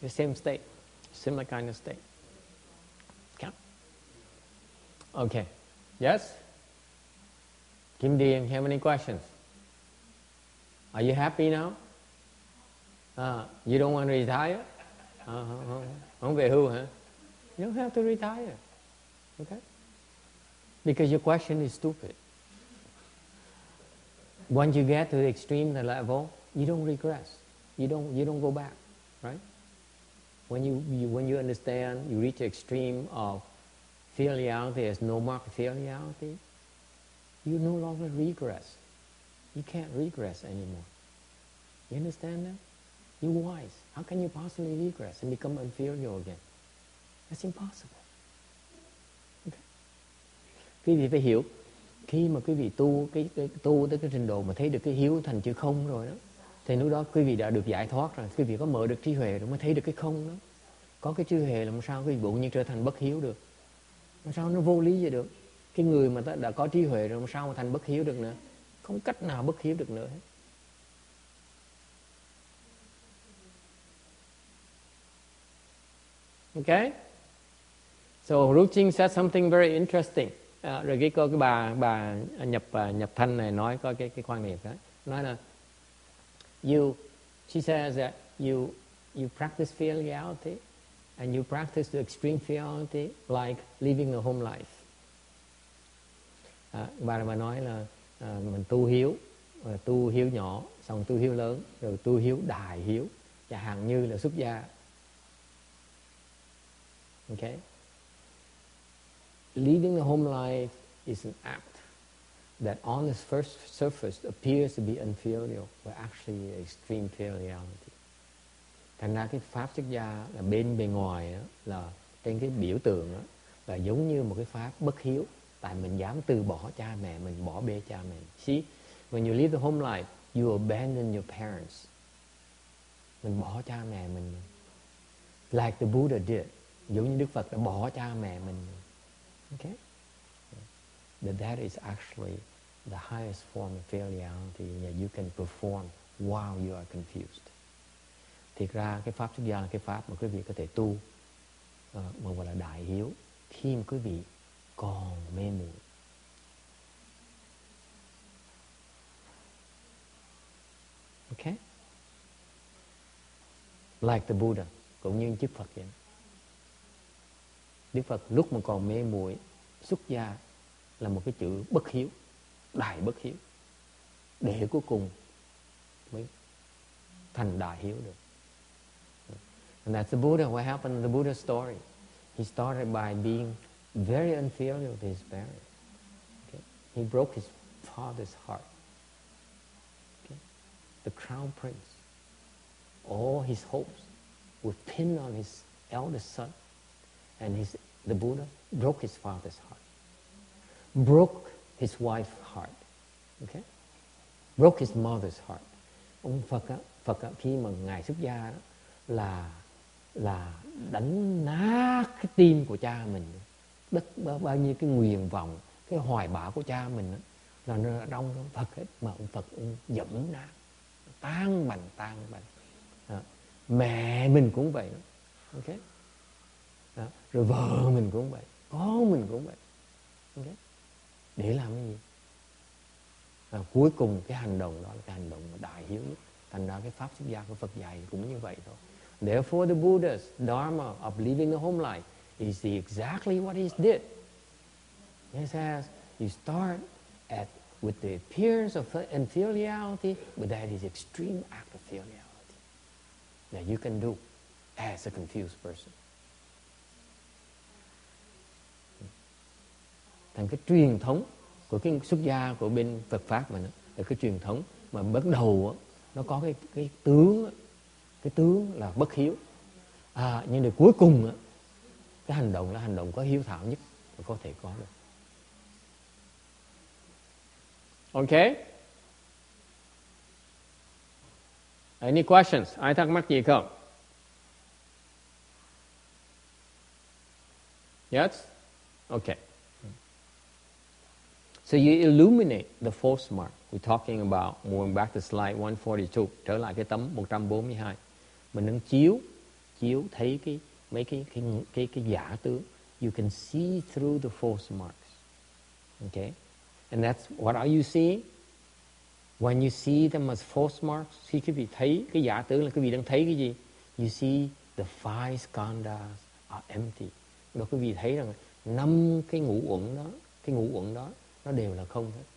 The same state, similar kind of state. Okay. Okay. Yes? Kim Điền, have any questions? Are you happy now? You don't want to retire? Không về hưu hả? You don't have to retire. Okay? Because your question is stupid. Once you get to the extreme level, you don't regress. You don't go back, right? When you understand, you reach the extreme of filiality as no mark filiality, you no longer regress. You can't regress anymore. You understand that? You're wise. How can you possibly regress and become unfilial again? That's impossible. Okay. Quý vị phải hiểu, khi mà quý vị tu tới cái trình độ mà thấy được cái hiếu thành chữ không rồi đó, thì lúc đó quý vị đã được giải thoát rồi, quý vị có mở được trí huệ rồi mới thấy được cái không đó. Có cái trí huệ làm sao quý vị bỗng nhiên trở thành bất hiếu được? Làm sao nó vô lý vậy được? Cái người mà đã có trí huệ rồi làm sao mà thành bất hiếu được nữa? Không cách nào bất hiếu được nữa hết. Okay? So Ruching said something very interesting. Rồi cái bà nhập thanh này nói có cái quan niệm đó. Nói là she says that you practice filiality and you practice the extreme filiality like living a home life. Bà nói là mình tu hiếu nhỏ, xong tu hiếu lớn, rồi tu hiếu đại hiếu, chẳng hạn như là xuất gia. Okay? Leading the home life is an act that on its first surface appears to be unfilial, but actually extreme filiality. Thành ra cái pháp xuất gia là bên bề ngoài đó, là trên cái biểu tượng đó, là giống như một cái pháp bất hiếu, tại mình dám từ bỏ cha mẹ mình, bỏ bê cha mẹ. See, when you live the home life, you abandon your parents. Mình bỏ cha mẹ mình. Like the Buddha did. Giống như Đức Phật đã bỏ cha mẹ mình. Okay? But that is actually the highest form of filiality that you can perform while you are confused. Thiệt ra cái pháp xuất gia là cái pháp mà quý vị có thể tu mà gọi là đại hiếu khi mà quý vị còn mê muội. Okay? Like the Buddha, cũng như Đức Phật vậy. Đức Phật lúc mà còn mê muội, xuất gia là một cái chữ bất hiếu, đại bất hiếu, để cuối cùng mới thành đại hiếu được. And that's the Buddha. What happened in the Buddha story? He started by being very unfilial to his parents. Okay? He broke his father's heart. Okay? The crown prince. All his hopes were pinned on his eldest son. And the Buddha broke his father's heart. Broke his wife's heart. Okay? Broke his mother's heart. Ông Phật khi mà Ngài xuất gia đó, là đánh nát cái tim của cha mình. Bao nhiêu cái nguyền vọng, cái hoài bão của cha mình đó, là nó trong Phật hết, mà ông Phật ông dẫm nát, tan bành. Mẹ mình cũng vậy đó. Okay? Đó. Rồi vợ mình cũng vậy, con mình cũng vậy. Okay? Để làm cái gì? Cuối cùng cái hành động đó là cái hành động đại hiếu nhất. Thành ra cái pháp xuất gia của Phật dạy cũng như vậy thôi. Therefore the Buddha's dharma of living the home life is exactly what he did. He says you start with the appearance of inferiority, but that is extreme act of filiality that you can do as a confused person. Thành cái truyền thống của cái xuất gia của bên Phật pháp mình là cái truyền thống mà bắt đầu nó có cái tướng là bất hiếu, nhưng đến cuối cùng cái hành động là hành động có hiếu thảo nhất mà có thể có được. Okay? Any questions? Ai thắc mắc gì không? Yes? Okay. So you illuminate the false mark. We're talking about, moving back to slide 142, trở lại cái tấm 142. Mình đang chiếu chiếu thấy cái giả tướng. You can see through the false marks. Okay? And that's what are you seeing? When you see them as false marks, khi quý vị thấy cái giả tướng là quý vị đang thấy cái gì? You see the 5 skandhas are empty. Đó quý vị thấy rằng 5 cái ngũ uẩn đó nó đều là không hết.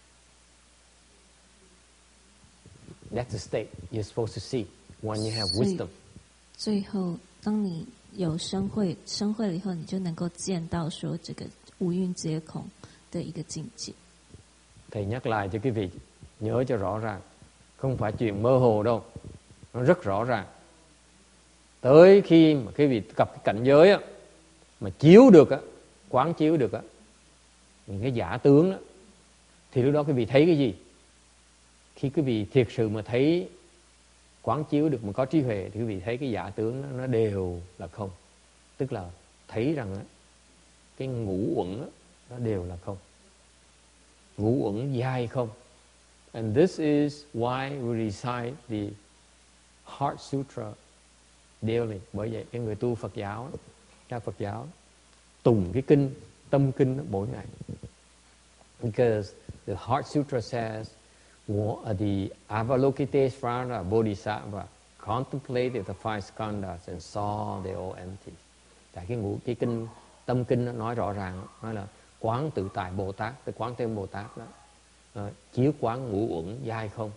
That's the state you're supposed to see when you have wisdom. 最后，当你有生慧了以后，你就能够见到说这个五蕴皆空的一个境界。 Thầy nhắc lại cho quý vị nhớ cho rõ ràng, không phải chuyện mơ hồ đâu, nó rất rõ ràng. Tới khi mà quý vị gặp cái cảnh giới á, mà chiếu được á, quán chiếu được á, những cái giả tướng á, thì lúc đó quý vị thấy cái gì? Khi quý vị thiệt sự mà thấy quán chiếu được, mà có trí huệ, thì quý vị thấy cái giả tướng đó, nó đều là không. Tức là thấy rằng á, cái ngũ uẩn á, nó đều là không. Ngũ uẩn dai không. And this is why we recite the Heart Sutra daily. Bởi vậy cái người tu Phật giáo, các Phật giáo tùng cái kinh, tâm kinh đó mỗi ngày. Because the Heart Sutra says the Avalokitesvara Bodhisattva contemplated the 5 skandhas and saw they all empty. Tại cái kinh tâm kinh nó nói rõ ràng, nói là quán tự tại Bồ Tát, cái quán thêm Bồ Tát đó, chiếu quán ngũ uẩn dai không.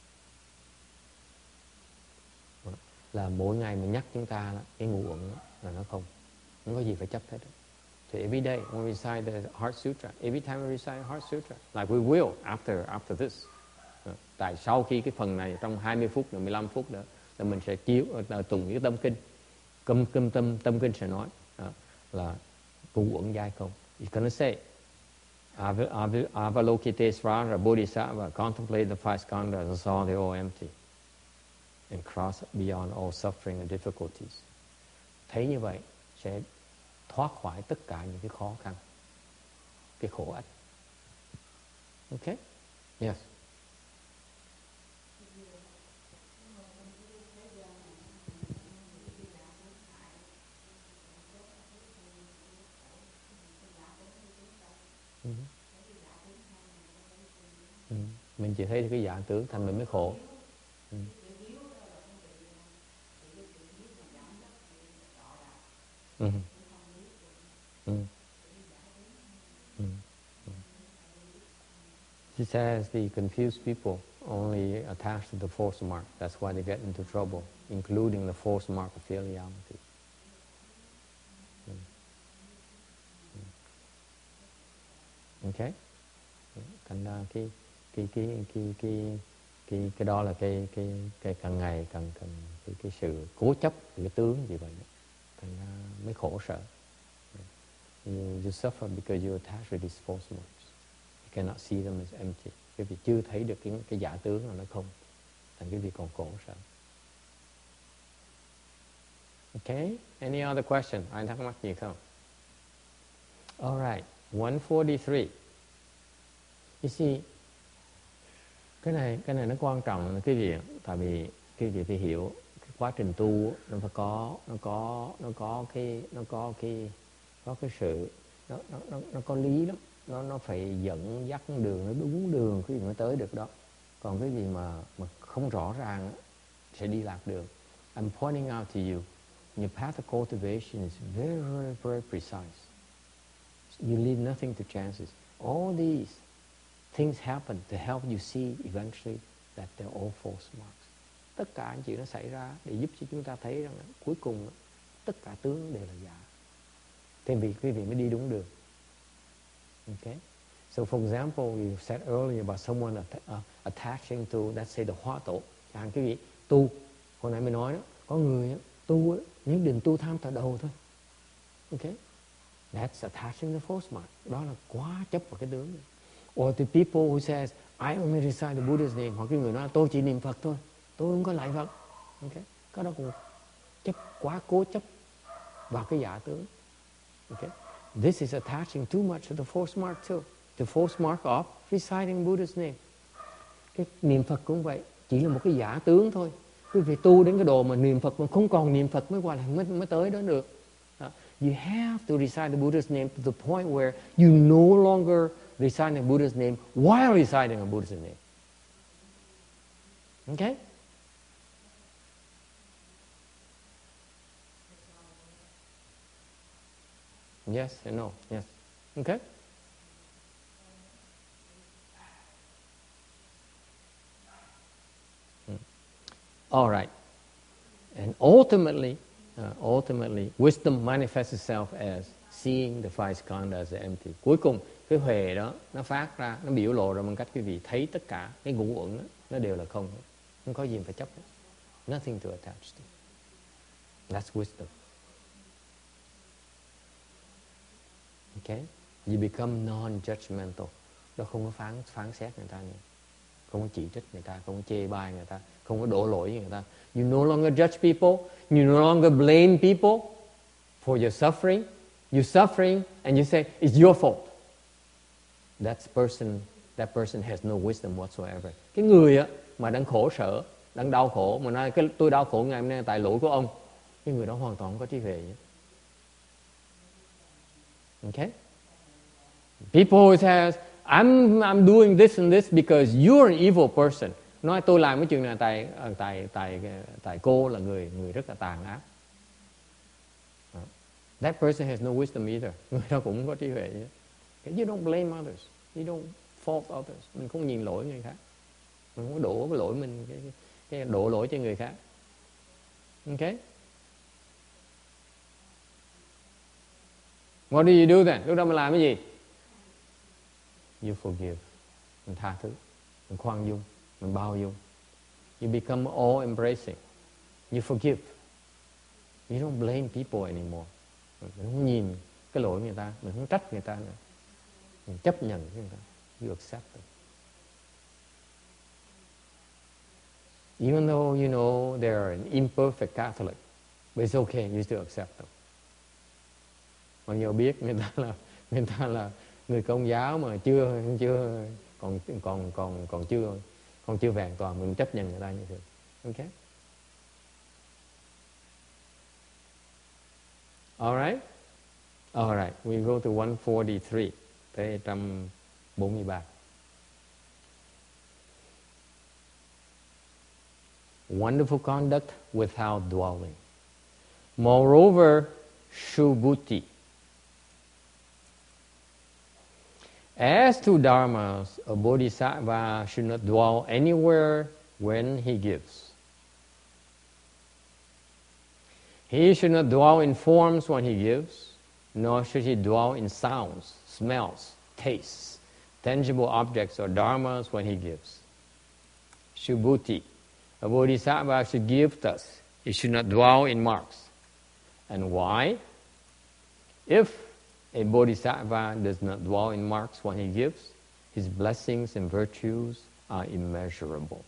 Là mỗi ngày mình nhắc chúng ta là cái ngũ uẩn là nó không có gì phải chấp hết. So every day when we recite the Heart Sutra, every time we recite Heart Sutra, like we will after this. Tại sau khi cái phần này trong 20 phút nữa, 15 phút nữa là mình sẽ chiếu tùng cái tâm kinh. Tâm kinh sẽ nói là ngũ uẩn dai không. You're gonna say Avalokitesvara Bodhisattva contemplated the 5 skandhas and saw they all empty and crossed beyond all suffering and difficulties. Thấy như vậy sẽ thoát khỏi tất cả những cái khó khăn, cái khổ ách. Okay? Yes. Mình chỉ thấy cái giả tướng thành mình mới khổ. She says the confused people only attach to the false mark. That's why they get into trouble, including the false mark of filiality. Okay? Thành ra cái đó là cái càng ngày càng cái sự cố chấp cái tướng gì vậy, thành ra mới khổ sở. You suffer because you attach with these false marks. You cannot see them as empty. Cái vị chưa thấy được cái giả tướng là nó không, thành cái vị còn khổ sở. Okay? Any other question? Ai thắc mắc gì không? All right. 143. You see, cái này nó quan trọng cái việc, tại vì cái việc phải hiểu cái quá trình tu nó phải có cái sự nó có lý lắm, nó phải dẫn dắt đường, nó đúng đường cái gì mới tới được đó. Còn cái gì mà không rõ ràng sẽ đi lạc đường. I'm pointing out to you, your path of cultivation is very, very, very precise. You leave nothing to chances. All these things happen to help you see eventually that they're all false marks. Tất cả những chuyện nó xảy ra để giúp cho chúng ta thấy rằng cuối cùng tất cả tướng đều là giả. Thế vì quý vị mới đi đúng đường. Okay? So for example, you said earlier about someone attaching to, let's say, the hóa tổ. Chẳng quý vị tu, hồi nãy mới nói đó, có người tu nhất định tu tham tại đầu thôi. Okay? That's attaching the false mark. Đó là quá chấp vào cái tướng. Or the people who says, I only recite the Buddha's name. Hoặc cái người nói, tôi chỉ niệm Phật thôi, tôi không có lạy Phật. Okay? Cái đó cũng chấp, quá cố chấp vào cái giả tướng. Okay? This is attaching too much to the false mark too. The false mark of reciting Buddha's name. Cái niệm Phật cũng vậy, chỉ là một cái giả tướng thôi. Quý vị tu đến cái độ mà niệm Phật mà không còn niệm Phật mới mới tới đó được. You have to recite the Buddha's name to the point where you no longer recite the Buddha's name while reciting a Buddha's name. Okay? Yes and no. Yes. Okay? All right. And ultimately, wisdom manifests itself as seeing the five skandhas as empty. Cuối cùng, cái huệ đó, nó phát ra, nó biểu lộ ra bằng cách quý vị thấy tất cả cái ngũ uẩn đó, nó đều là không. Không có gì phải chấp. Nothing to attach to. That's wisdom. Okay? You become non-judgmental. Đó không có phán xét người ta nữa. Không có chỉ trích người ta, không có chê bai người ta, không có đổ lỗi với người ta. You no longer judge people. You no longer blame people for your suffering. You're suffering and you say, it's your fault. That person has no wisdom whatsoever. Cái người á, mà đang khổ sở, đang đau khổ, mà nói tôi đau khổ ngày hôm nay tại lỗi của ông, cái người đó hoàn toàn không có trí huệ. Okay? People always say, I'm doing this and this because you're an evil person. Nói tôi làm cái chuyện này tại cô là người rất là tàn ác. That person has no wisdom either. Người đó cũng không có trí huệ. You don't blame others. You don't fault others. Mình không nhìn lỗi người khác. Mình không có đổ cái lỗi mình, cái đổ lỗi cho người khác. Okay? What do you do then? Lúc đó mình làm cái gì? You forgive. Mình tha thứ. Mình khoan dung. Mình bao dung. You become all embracing. You forgive. You don't blame people anymore. Mình không nhìn cái lỗi người ta. Mình không trách người ta nữa. Mình chấp nhận với người ta. You accept them. Even though you know they're an imperfect Catholic, but it's okay, you still accept them. Mặc dù biết người ta là người Công giáo mà còn chưa vẹn toàn, mình chấp nhận người ta như thế. Okay? All right. We go to 143, tới 143. Wonderful conduct without dwelling. Moreover, Subhuti. As to dharmas, a bodhisattva should not dwell anywhere when he gives. He should not dwell in forms when he gives, nor should he dwell in sounds, smells, tastes, tangible objects or dharmas when he gives. Subhuti. A bodhisattva should give thus. He should not dwell in marks. And why? If a bodhisattva does not dwell in marks when he gives, his blessings and virtues are immeasurable.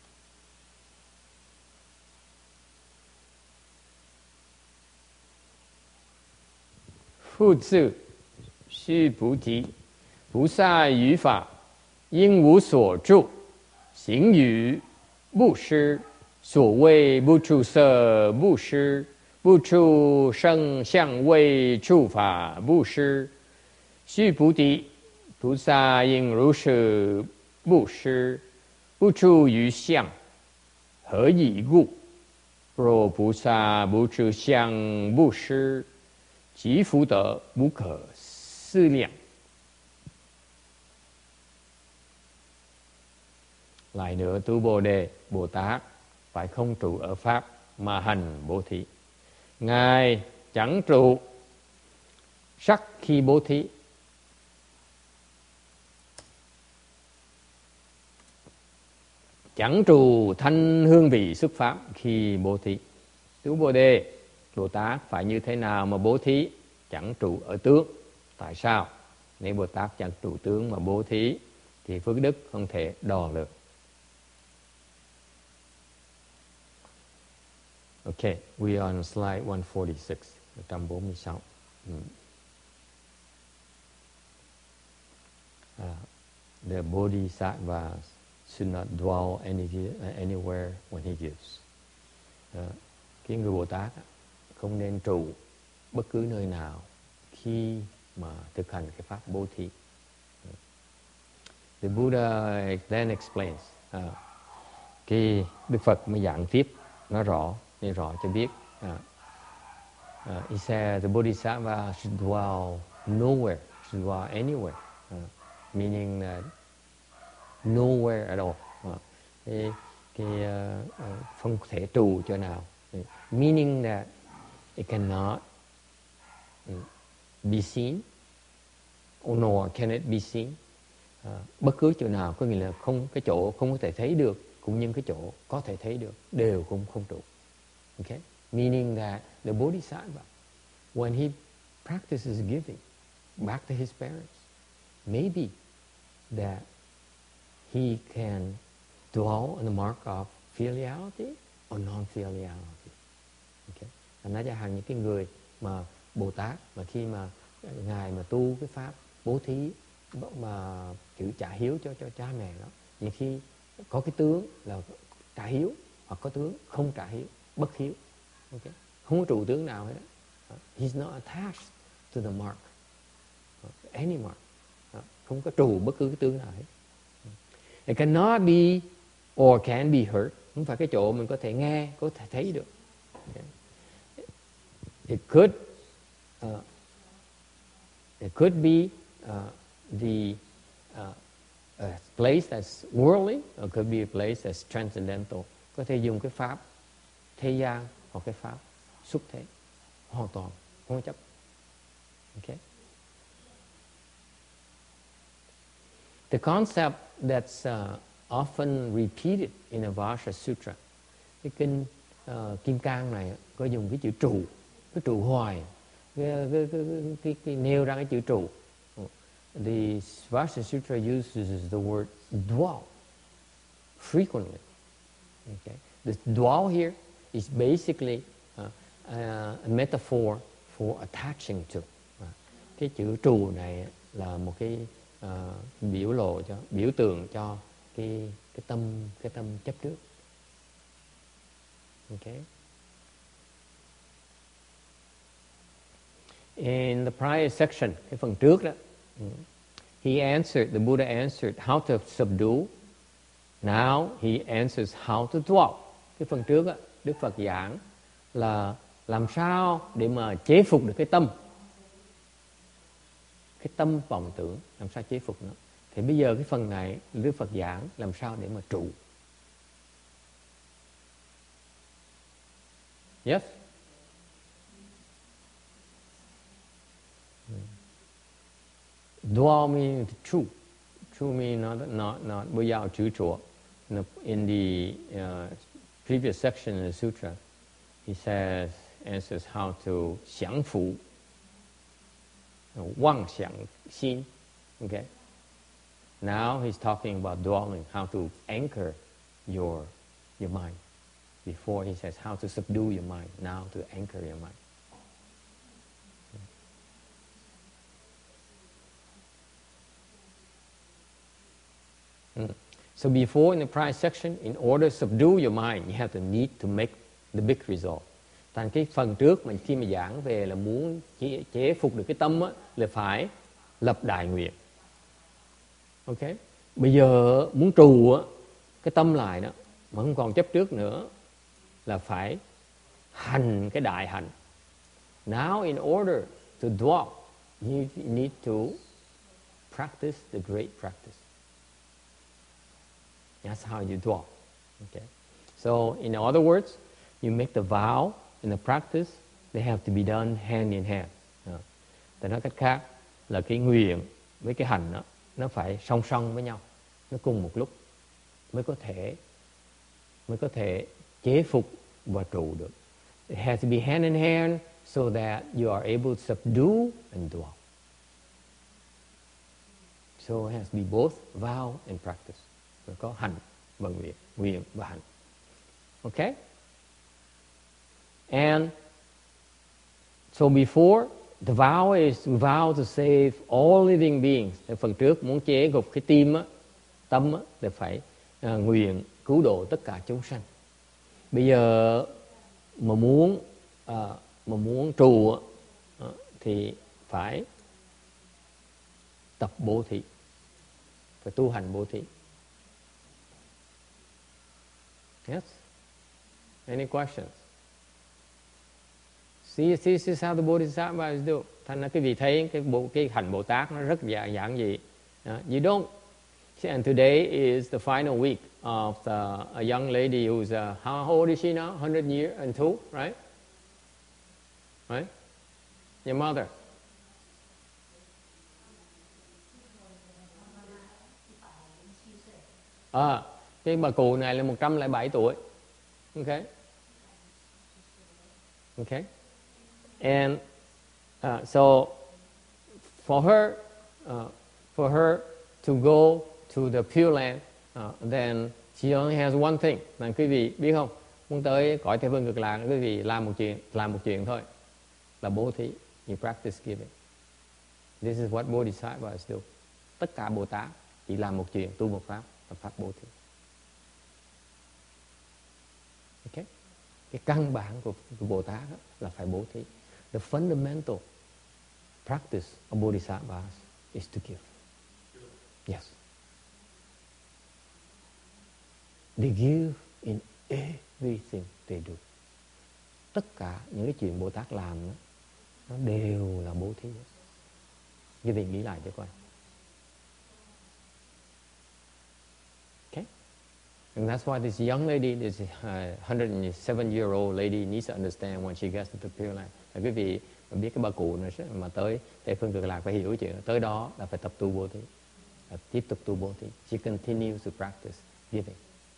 Phu Zi, Xu Bù Ti, Bù Sa Yu Fa, Yin Wu Suo Zhu, Xing Yu, Bu Shi, Suo Wei Bu Chu Se Bu Shi, Bu Chu Sheng Xiang Wei Chu Fa Bu Shi, Xu Bù Ti, Bù Sa Yin Ru Shi Bu Shi, Bu Chu Yu Xiang, He Yi Gu,若菩萨不持相布施，其福德不可思量。Lại nữa, tu Bồ Đề, Bồ Tát phải không trụ ở Pháp mà hành bố thí. Ngài chẳng trụ sắc khi bố thí. Chẳng trụ thanh hương vị xuất pháp khi bố thí. Tu Bồ Đề, Bồ Tát phải như thế nào mà bố thí? Chẳng trụ ở tướng. Tại sao? Nếu Bồ Tát chẳng trụ tướng mà bố thí thì phước đức không thể đo lường. Okay, we are on slide 146, 146. The Bodhisattvas should not dwell anywhere when he gives. Cái người Bồ Tát không nên trụ bất cứ nơi nào khi mà thực hành cái pháp bố thí. The Buddha then explains, cái Đức Phật mới giảng tiếp nói rõ cho biết. He said the Bodhisattva should dwell nowhere, should dwell anywhere, meaning that nowhere at all. Không thể trụ chỗ nào, meaning that it cannot be seen, or nor can it be seen. Bất cứ chỗ nào, có nghĩa là cái chỗ không có thể thấy được, cũng như cái chỗ có thể thấy được đều cũng không trụ. Okay? Meaning that the Bodhisattva, when he practices giving back to his parents, maybe that he can dwell on the mark of filiality or non-filiality. Okay? Nói cho hàng những cái người mà Bồ Tát mà khi mà ngài mà tu cái pháp bố thí mà chữ trả hiếu cho cha mẹ đó, nhiều khi có cái tướng là trả hiếu hoặc có tướng không trả hiếu, bất hiếu. Okay? Không có trụ tướng nào hết. He's not attached to the mark, any mark. Không có trụ bất cứ cái tướng nào hết. It cannot be or can be heard. Không phải cái chỗ mình có thể nghe, có thể thấy được. Okay? It could be the place that's worldly, or could be a place that's transcendental. Có thể dùng cái pháp thế gian hoặc cái pháp xuất thế, hoàn toàn không chấp. Okay? The concept that's often repeated in Avasha Sutra, cái kinh Kim Cang này có dùng cái chữ trụ, cái trụ hoài, cái nêu ra cái chữ trụ. The Avasha Sutra uses the word dwell frequently. Okay? The dwell here is basically a metaphor for attaching to. Cái chữ trụ này là một cái biểu tượng cho cái tâm chấp trước. Okay. In the prior section, cái phần trước đó, the Buddha answered how to subdue. Now he answers how to dwell. Cái phần trước đó, Đức Phật giảng là làm sao để mà chế phục được cái tâm vọng tưởng, làm sao chế phục nó. Thì bây giờ cái phần này Đức Phật giảng làm sao để mà trụ. Yes? Dwell means true. True means not without chữ trụ. In the previous section in the sutra, he answers how to 降伏 妄想心. Okay? Now he's talking about dwelling, how to anchor your mind. Before he says how to subdue your mind. Now to anchor your mind. So before, in the prior section, in order to subdue your mind, you have to need to make the big resolve. Thành cái phần trước mà khi mà giảng về là muốn chế phục được cái tâm á, là phải lập đại nguyện. Ok? Bây giờ muốn trù á, cái tâm lại đó, mà không còn chấp trước nữa, là phải hành cái đại hành. Now in order to dwell, you need to practice the great practice. That's how you dwell. Okay? So in other words, you make the vow and the practice, they have to be done hand in hand. Để nói cách khác là cái nguyện với cái hành đó, nó phải song song với nhau, nó cùng một lúc mới có thể chế phục và trụ được. It has to be hand in hand so that you are able to subdue and dwell. So it has to be both vow and practice. Phải có hành và nguyện và hành. Okay? And so before, the vow is vow to save all living beings. Phần trước muốn chế gục cái tâm á, thì phải nguyện cứu độ tất cả chúng sanh. Bây giờ mà muốn trụ thì phải tập bố thí, phải tu hành bố thí. Yes? Any questions? See, this is how the Bodhisattvas do. Thành ra quý vị thấy cái hành Bồ Tát nó rất giản dị. You don't. And today is the final week of a young lady who's how old is she now? 100 years and 2, right? Right? Your mother. Cái bà cụ này là 107 tuổi. Okay. Okay. And so for her to go to the Pure Land, then she only has one thing. Là quý vị biết không? Muốn tới cõi Tây Phương Cực Lạc, quý vị làm một chuyện thôi, là bố thí. You practice giving. This is what Bodhisattvas do. Tất cả Bồ Tát chỉ làm một chuyện, tu một pháp, là pháp bố thí. Okay? Cái căn bản của Bồ Tát là phải bố thí. The fundamental practice of Bodhisattvas is to give. Yes. They give in everything they do. Tất cả những cái chuyện Bồ Tát làm đó, nó đều là bố thí. Quý vị nghĩ lại cho coi. Okay? And that's why this young lady, this 107-year-old lady needs to understand when she gets to the Pure Land. Quý vị biết cái bà cụ này mà tới Tây Phương Cực Lạc phải hiểu chuyện. Tới đó là phải tập tu bố thí. Tiếp tục tu bố thí. She continues to practice giving.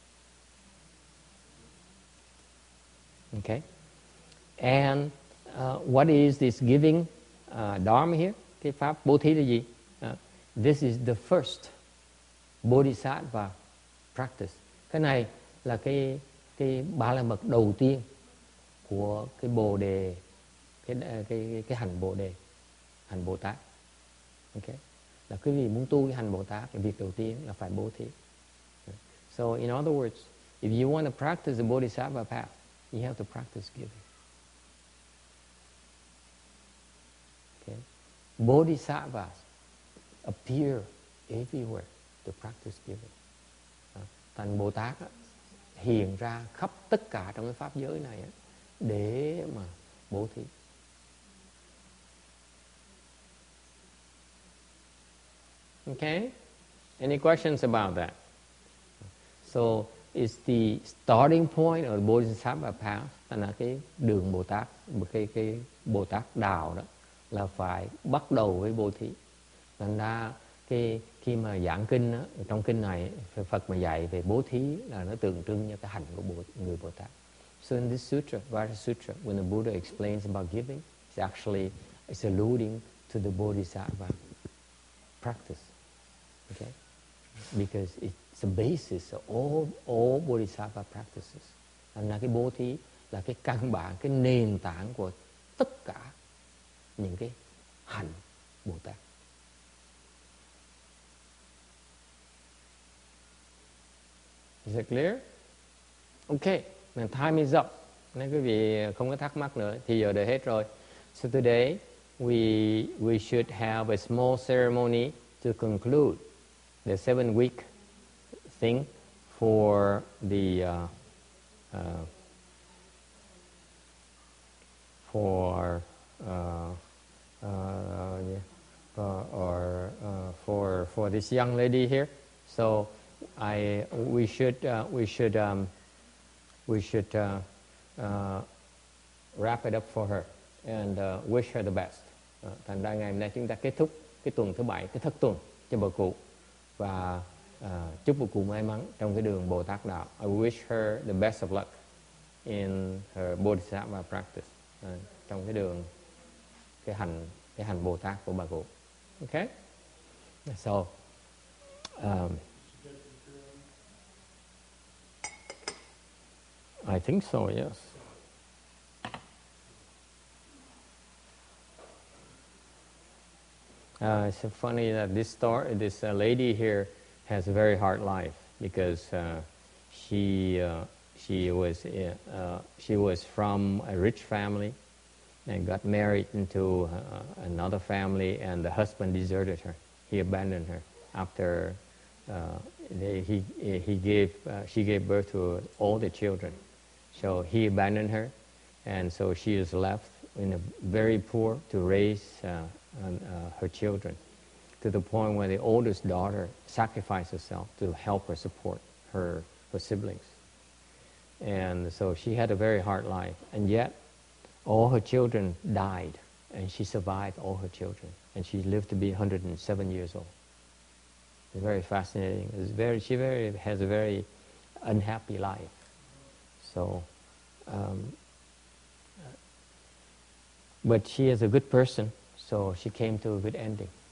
Okay? And what is this giving dharma here? Cái pháp bố thí là gì? This is the first bodhisattva practice. Cái này là cái ba la mật đầu tiên của cái bồ đề, cái hành bồ đề, hành Bồ Tát. Okay? Là quý vị muốn tu cái hành Bồ Tát, việc đầu tiên là phải bố thí. So in other words, if you want to practice the bodhisattva path, you have to practice giving. Okay? Bodhisattvas appear everywhere to practice giving. Thành Bồ Tát hiện ra khắp tất cả trong cái pháp giới này để mà bố thí. Okay? Any questions about that? So it's the starting point of the Bodhisattva path, là cái đường Bồ Tát, cái Bồ Tát đạo đó là phải bắt đầu với bố thí. Thành ra khi mà giảng kinh đó, trong kinh này Phật mà dạy về bố thí là nó tượng trưng cho cái hành của người Bồ Tát. So in this sutra, Vajra Sutra, when the Buddha explains about giving, it's alluding to the Bodhisattva practice. Okay? Because it's the basis of all Bodhisattva practices. Thành ra cái bố thí là cái căn bản, cái nền tảng của tất cả những cái hành Bồ Tát. Is it clear? Okay, now time is up. Nếu quý vị không có thắc mắc nữa thì giờ đã hết rồi. So today we should have a small ceremony to conclude the 7-week thing for the for this young lady here. So we should wrap it up for her and wish her the best. Thành ra ngày hôm nay chúng ta kết thúc cái tuần thứ 7, cái thất tuần cho bà cụ, và chúc bà cụ may mắn trong cái đường Bồ Tát đạo. I wish her the best of luck in her Bodhisattva practice, trong cái đường cái hành Bồ Tát của bà cụ. Okay? So I think so, yes. It's so funny that this lady here has a very hard life because she she was from a rich family and got married into another family, and the husband deserted her. He abandoned her after she gave birth to all the children. So he abandoned her, and so she is left in a very poor to raise her children, to the point where the oldest daughter sacrificed herself to help her support her siblings. And so she had a very hard life, and yet all her children died, and she survived all her children, and she lived to be 107 years old. It's very fascinating. She has a very unhappy life. So, but she is a good person, so she came to a good ending.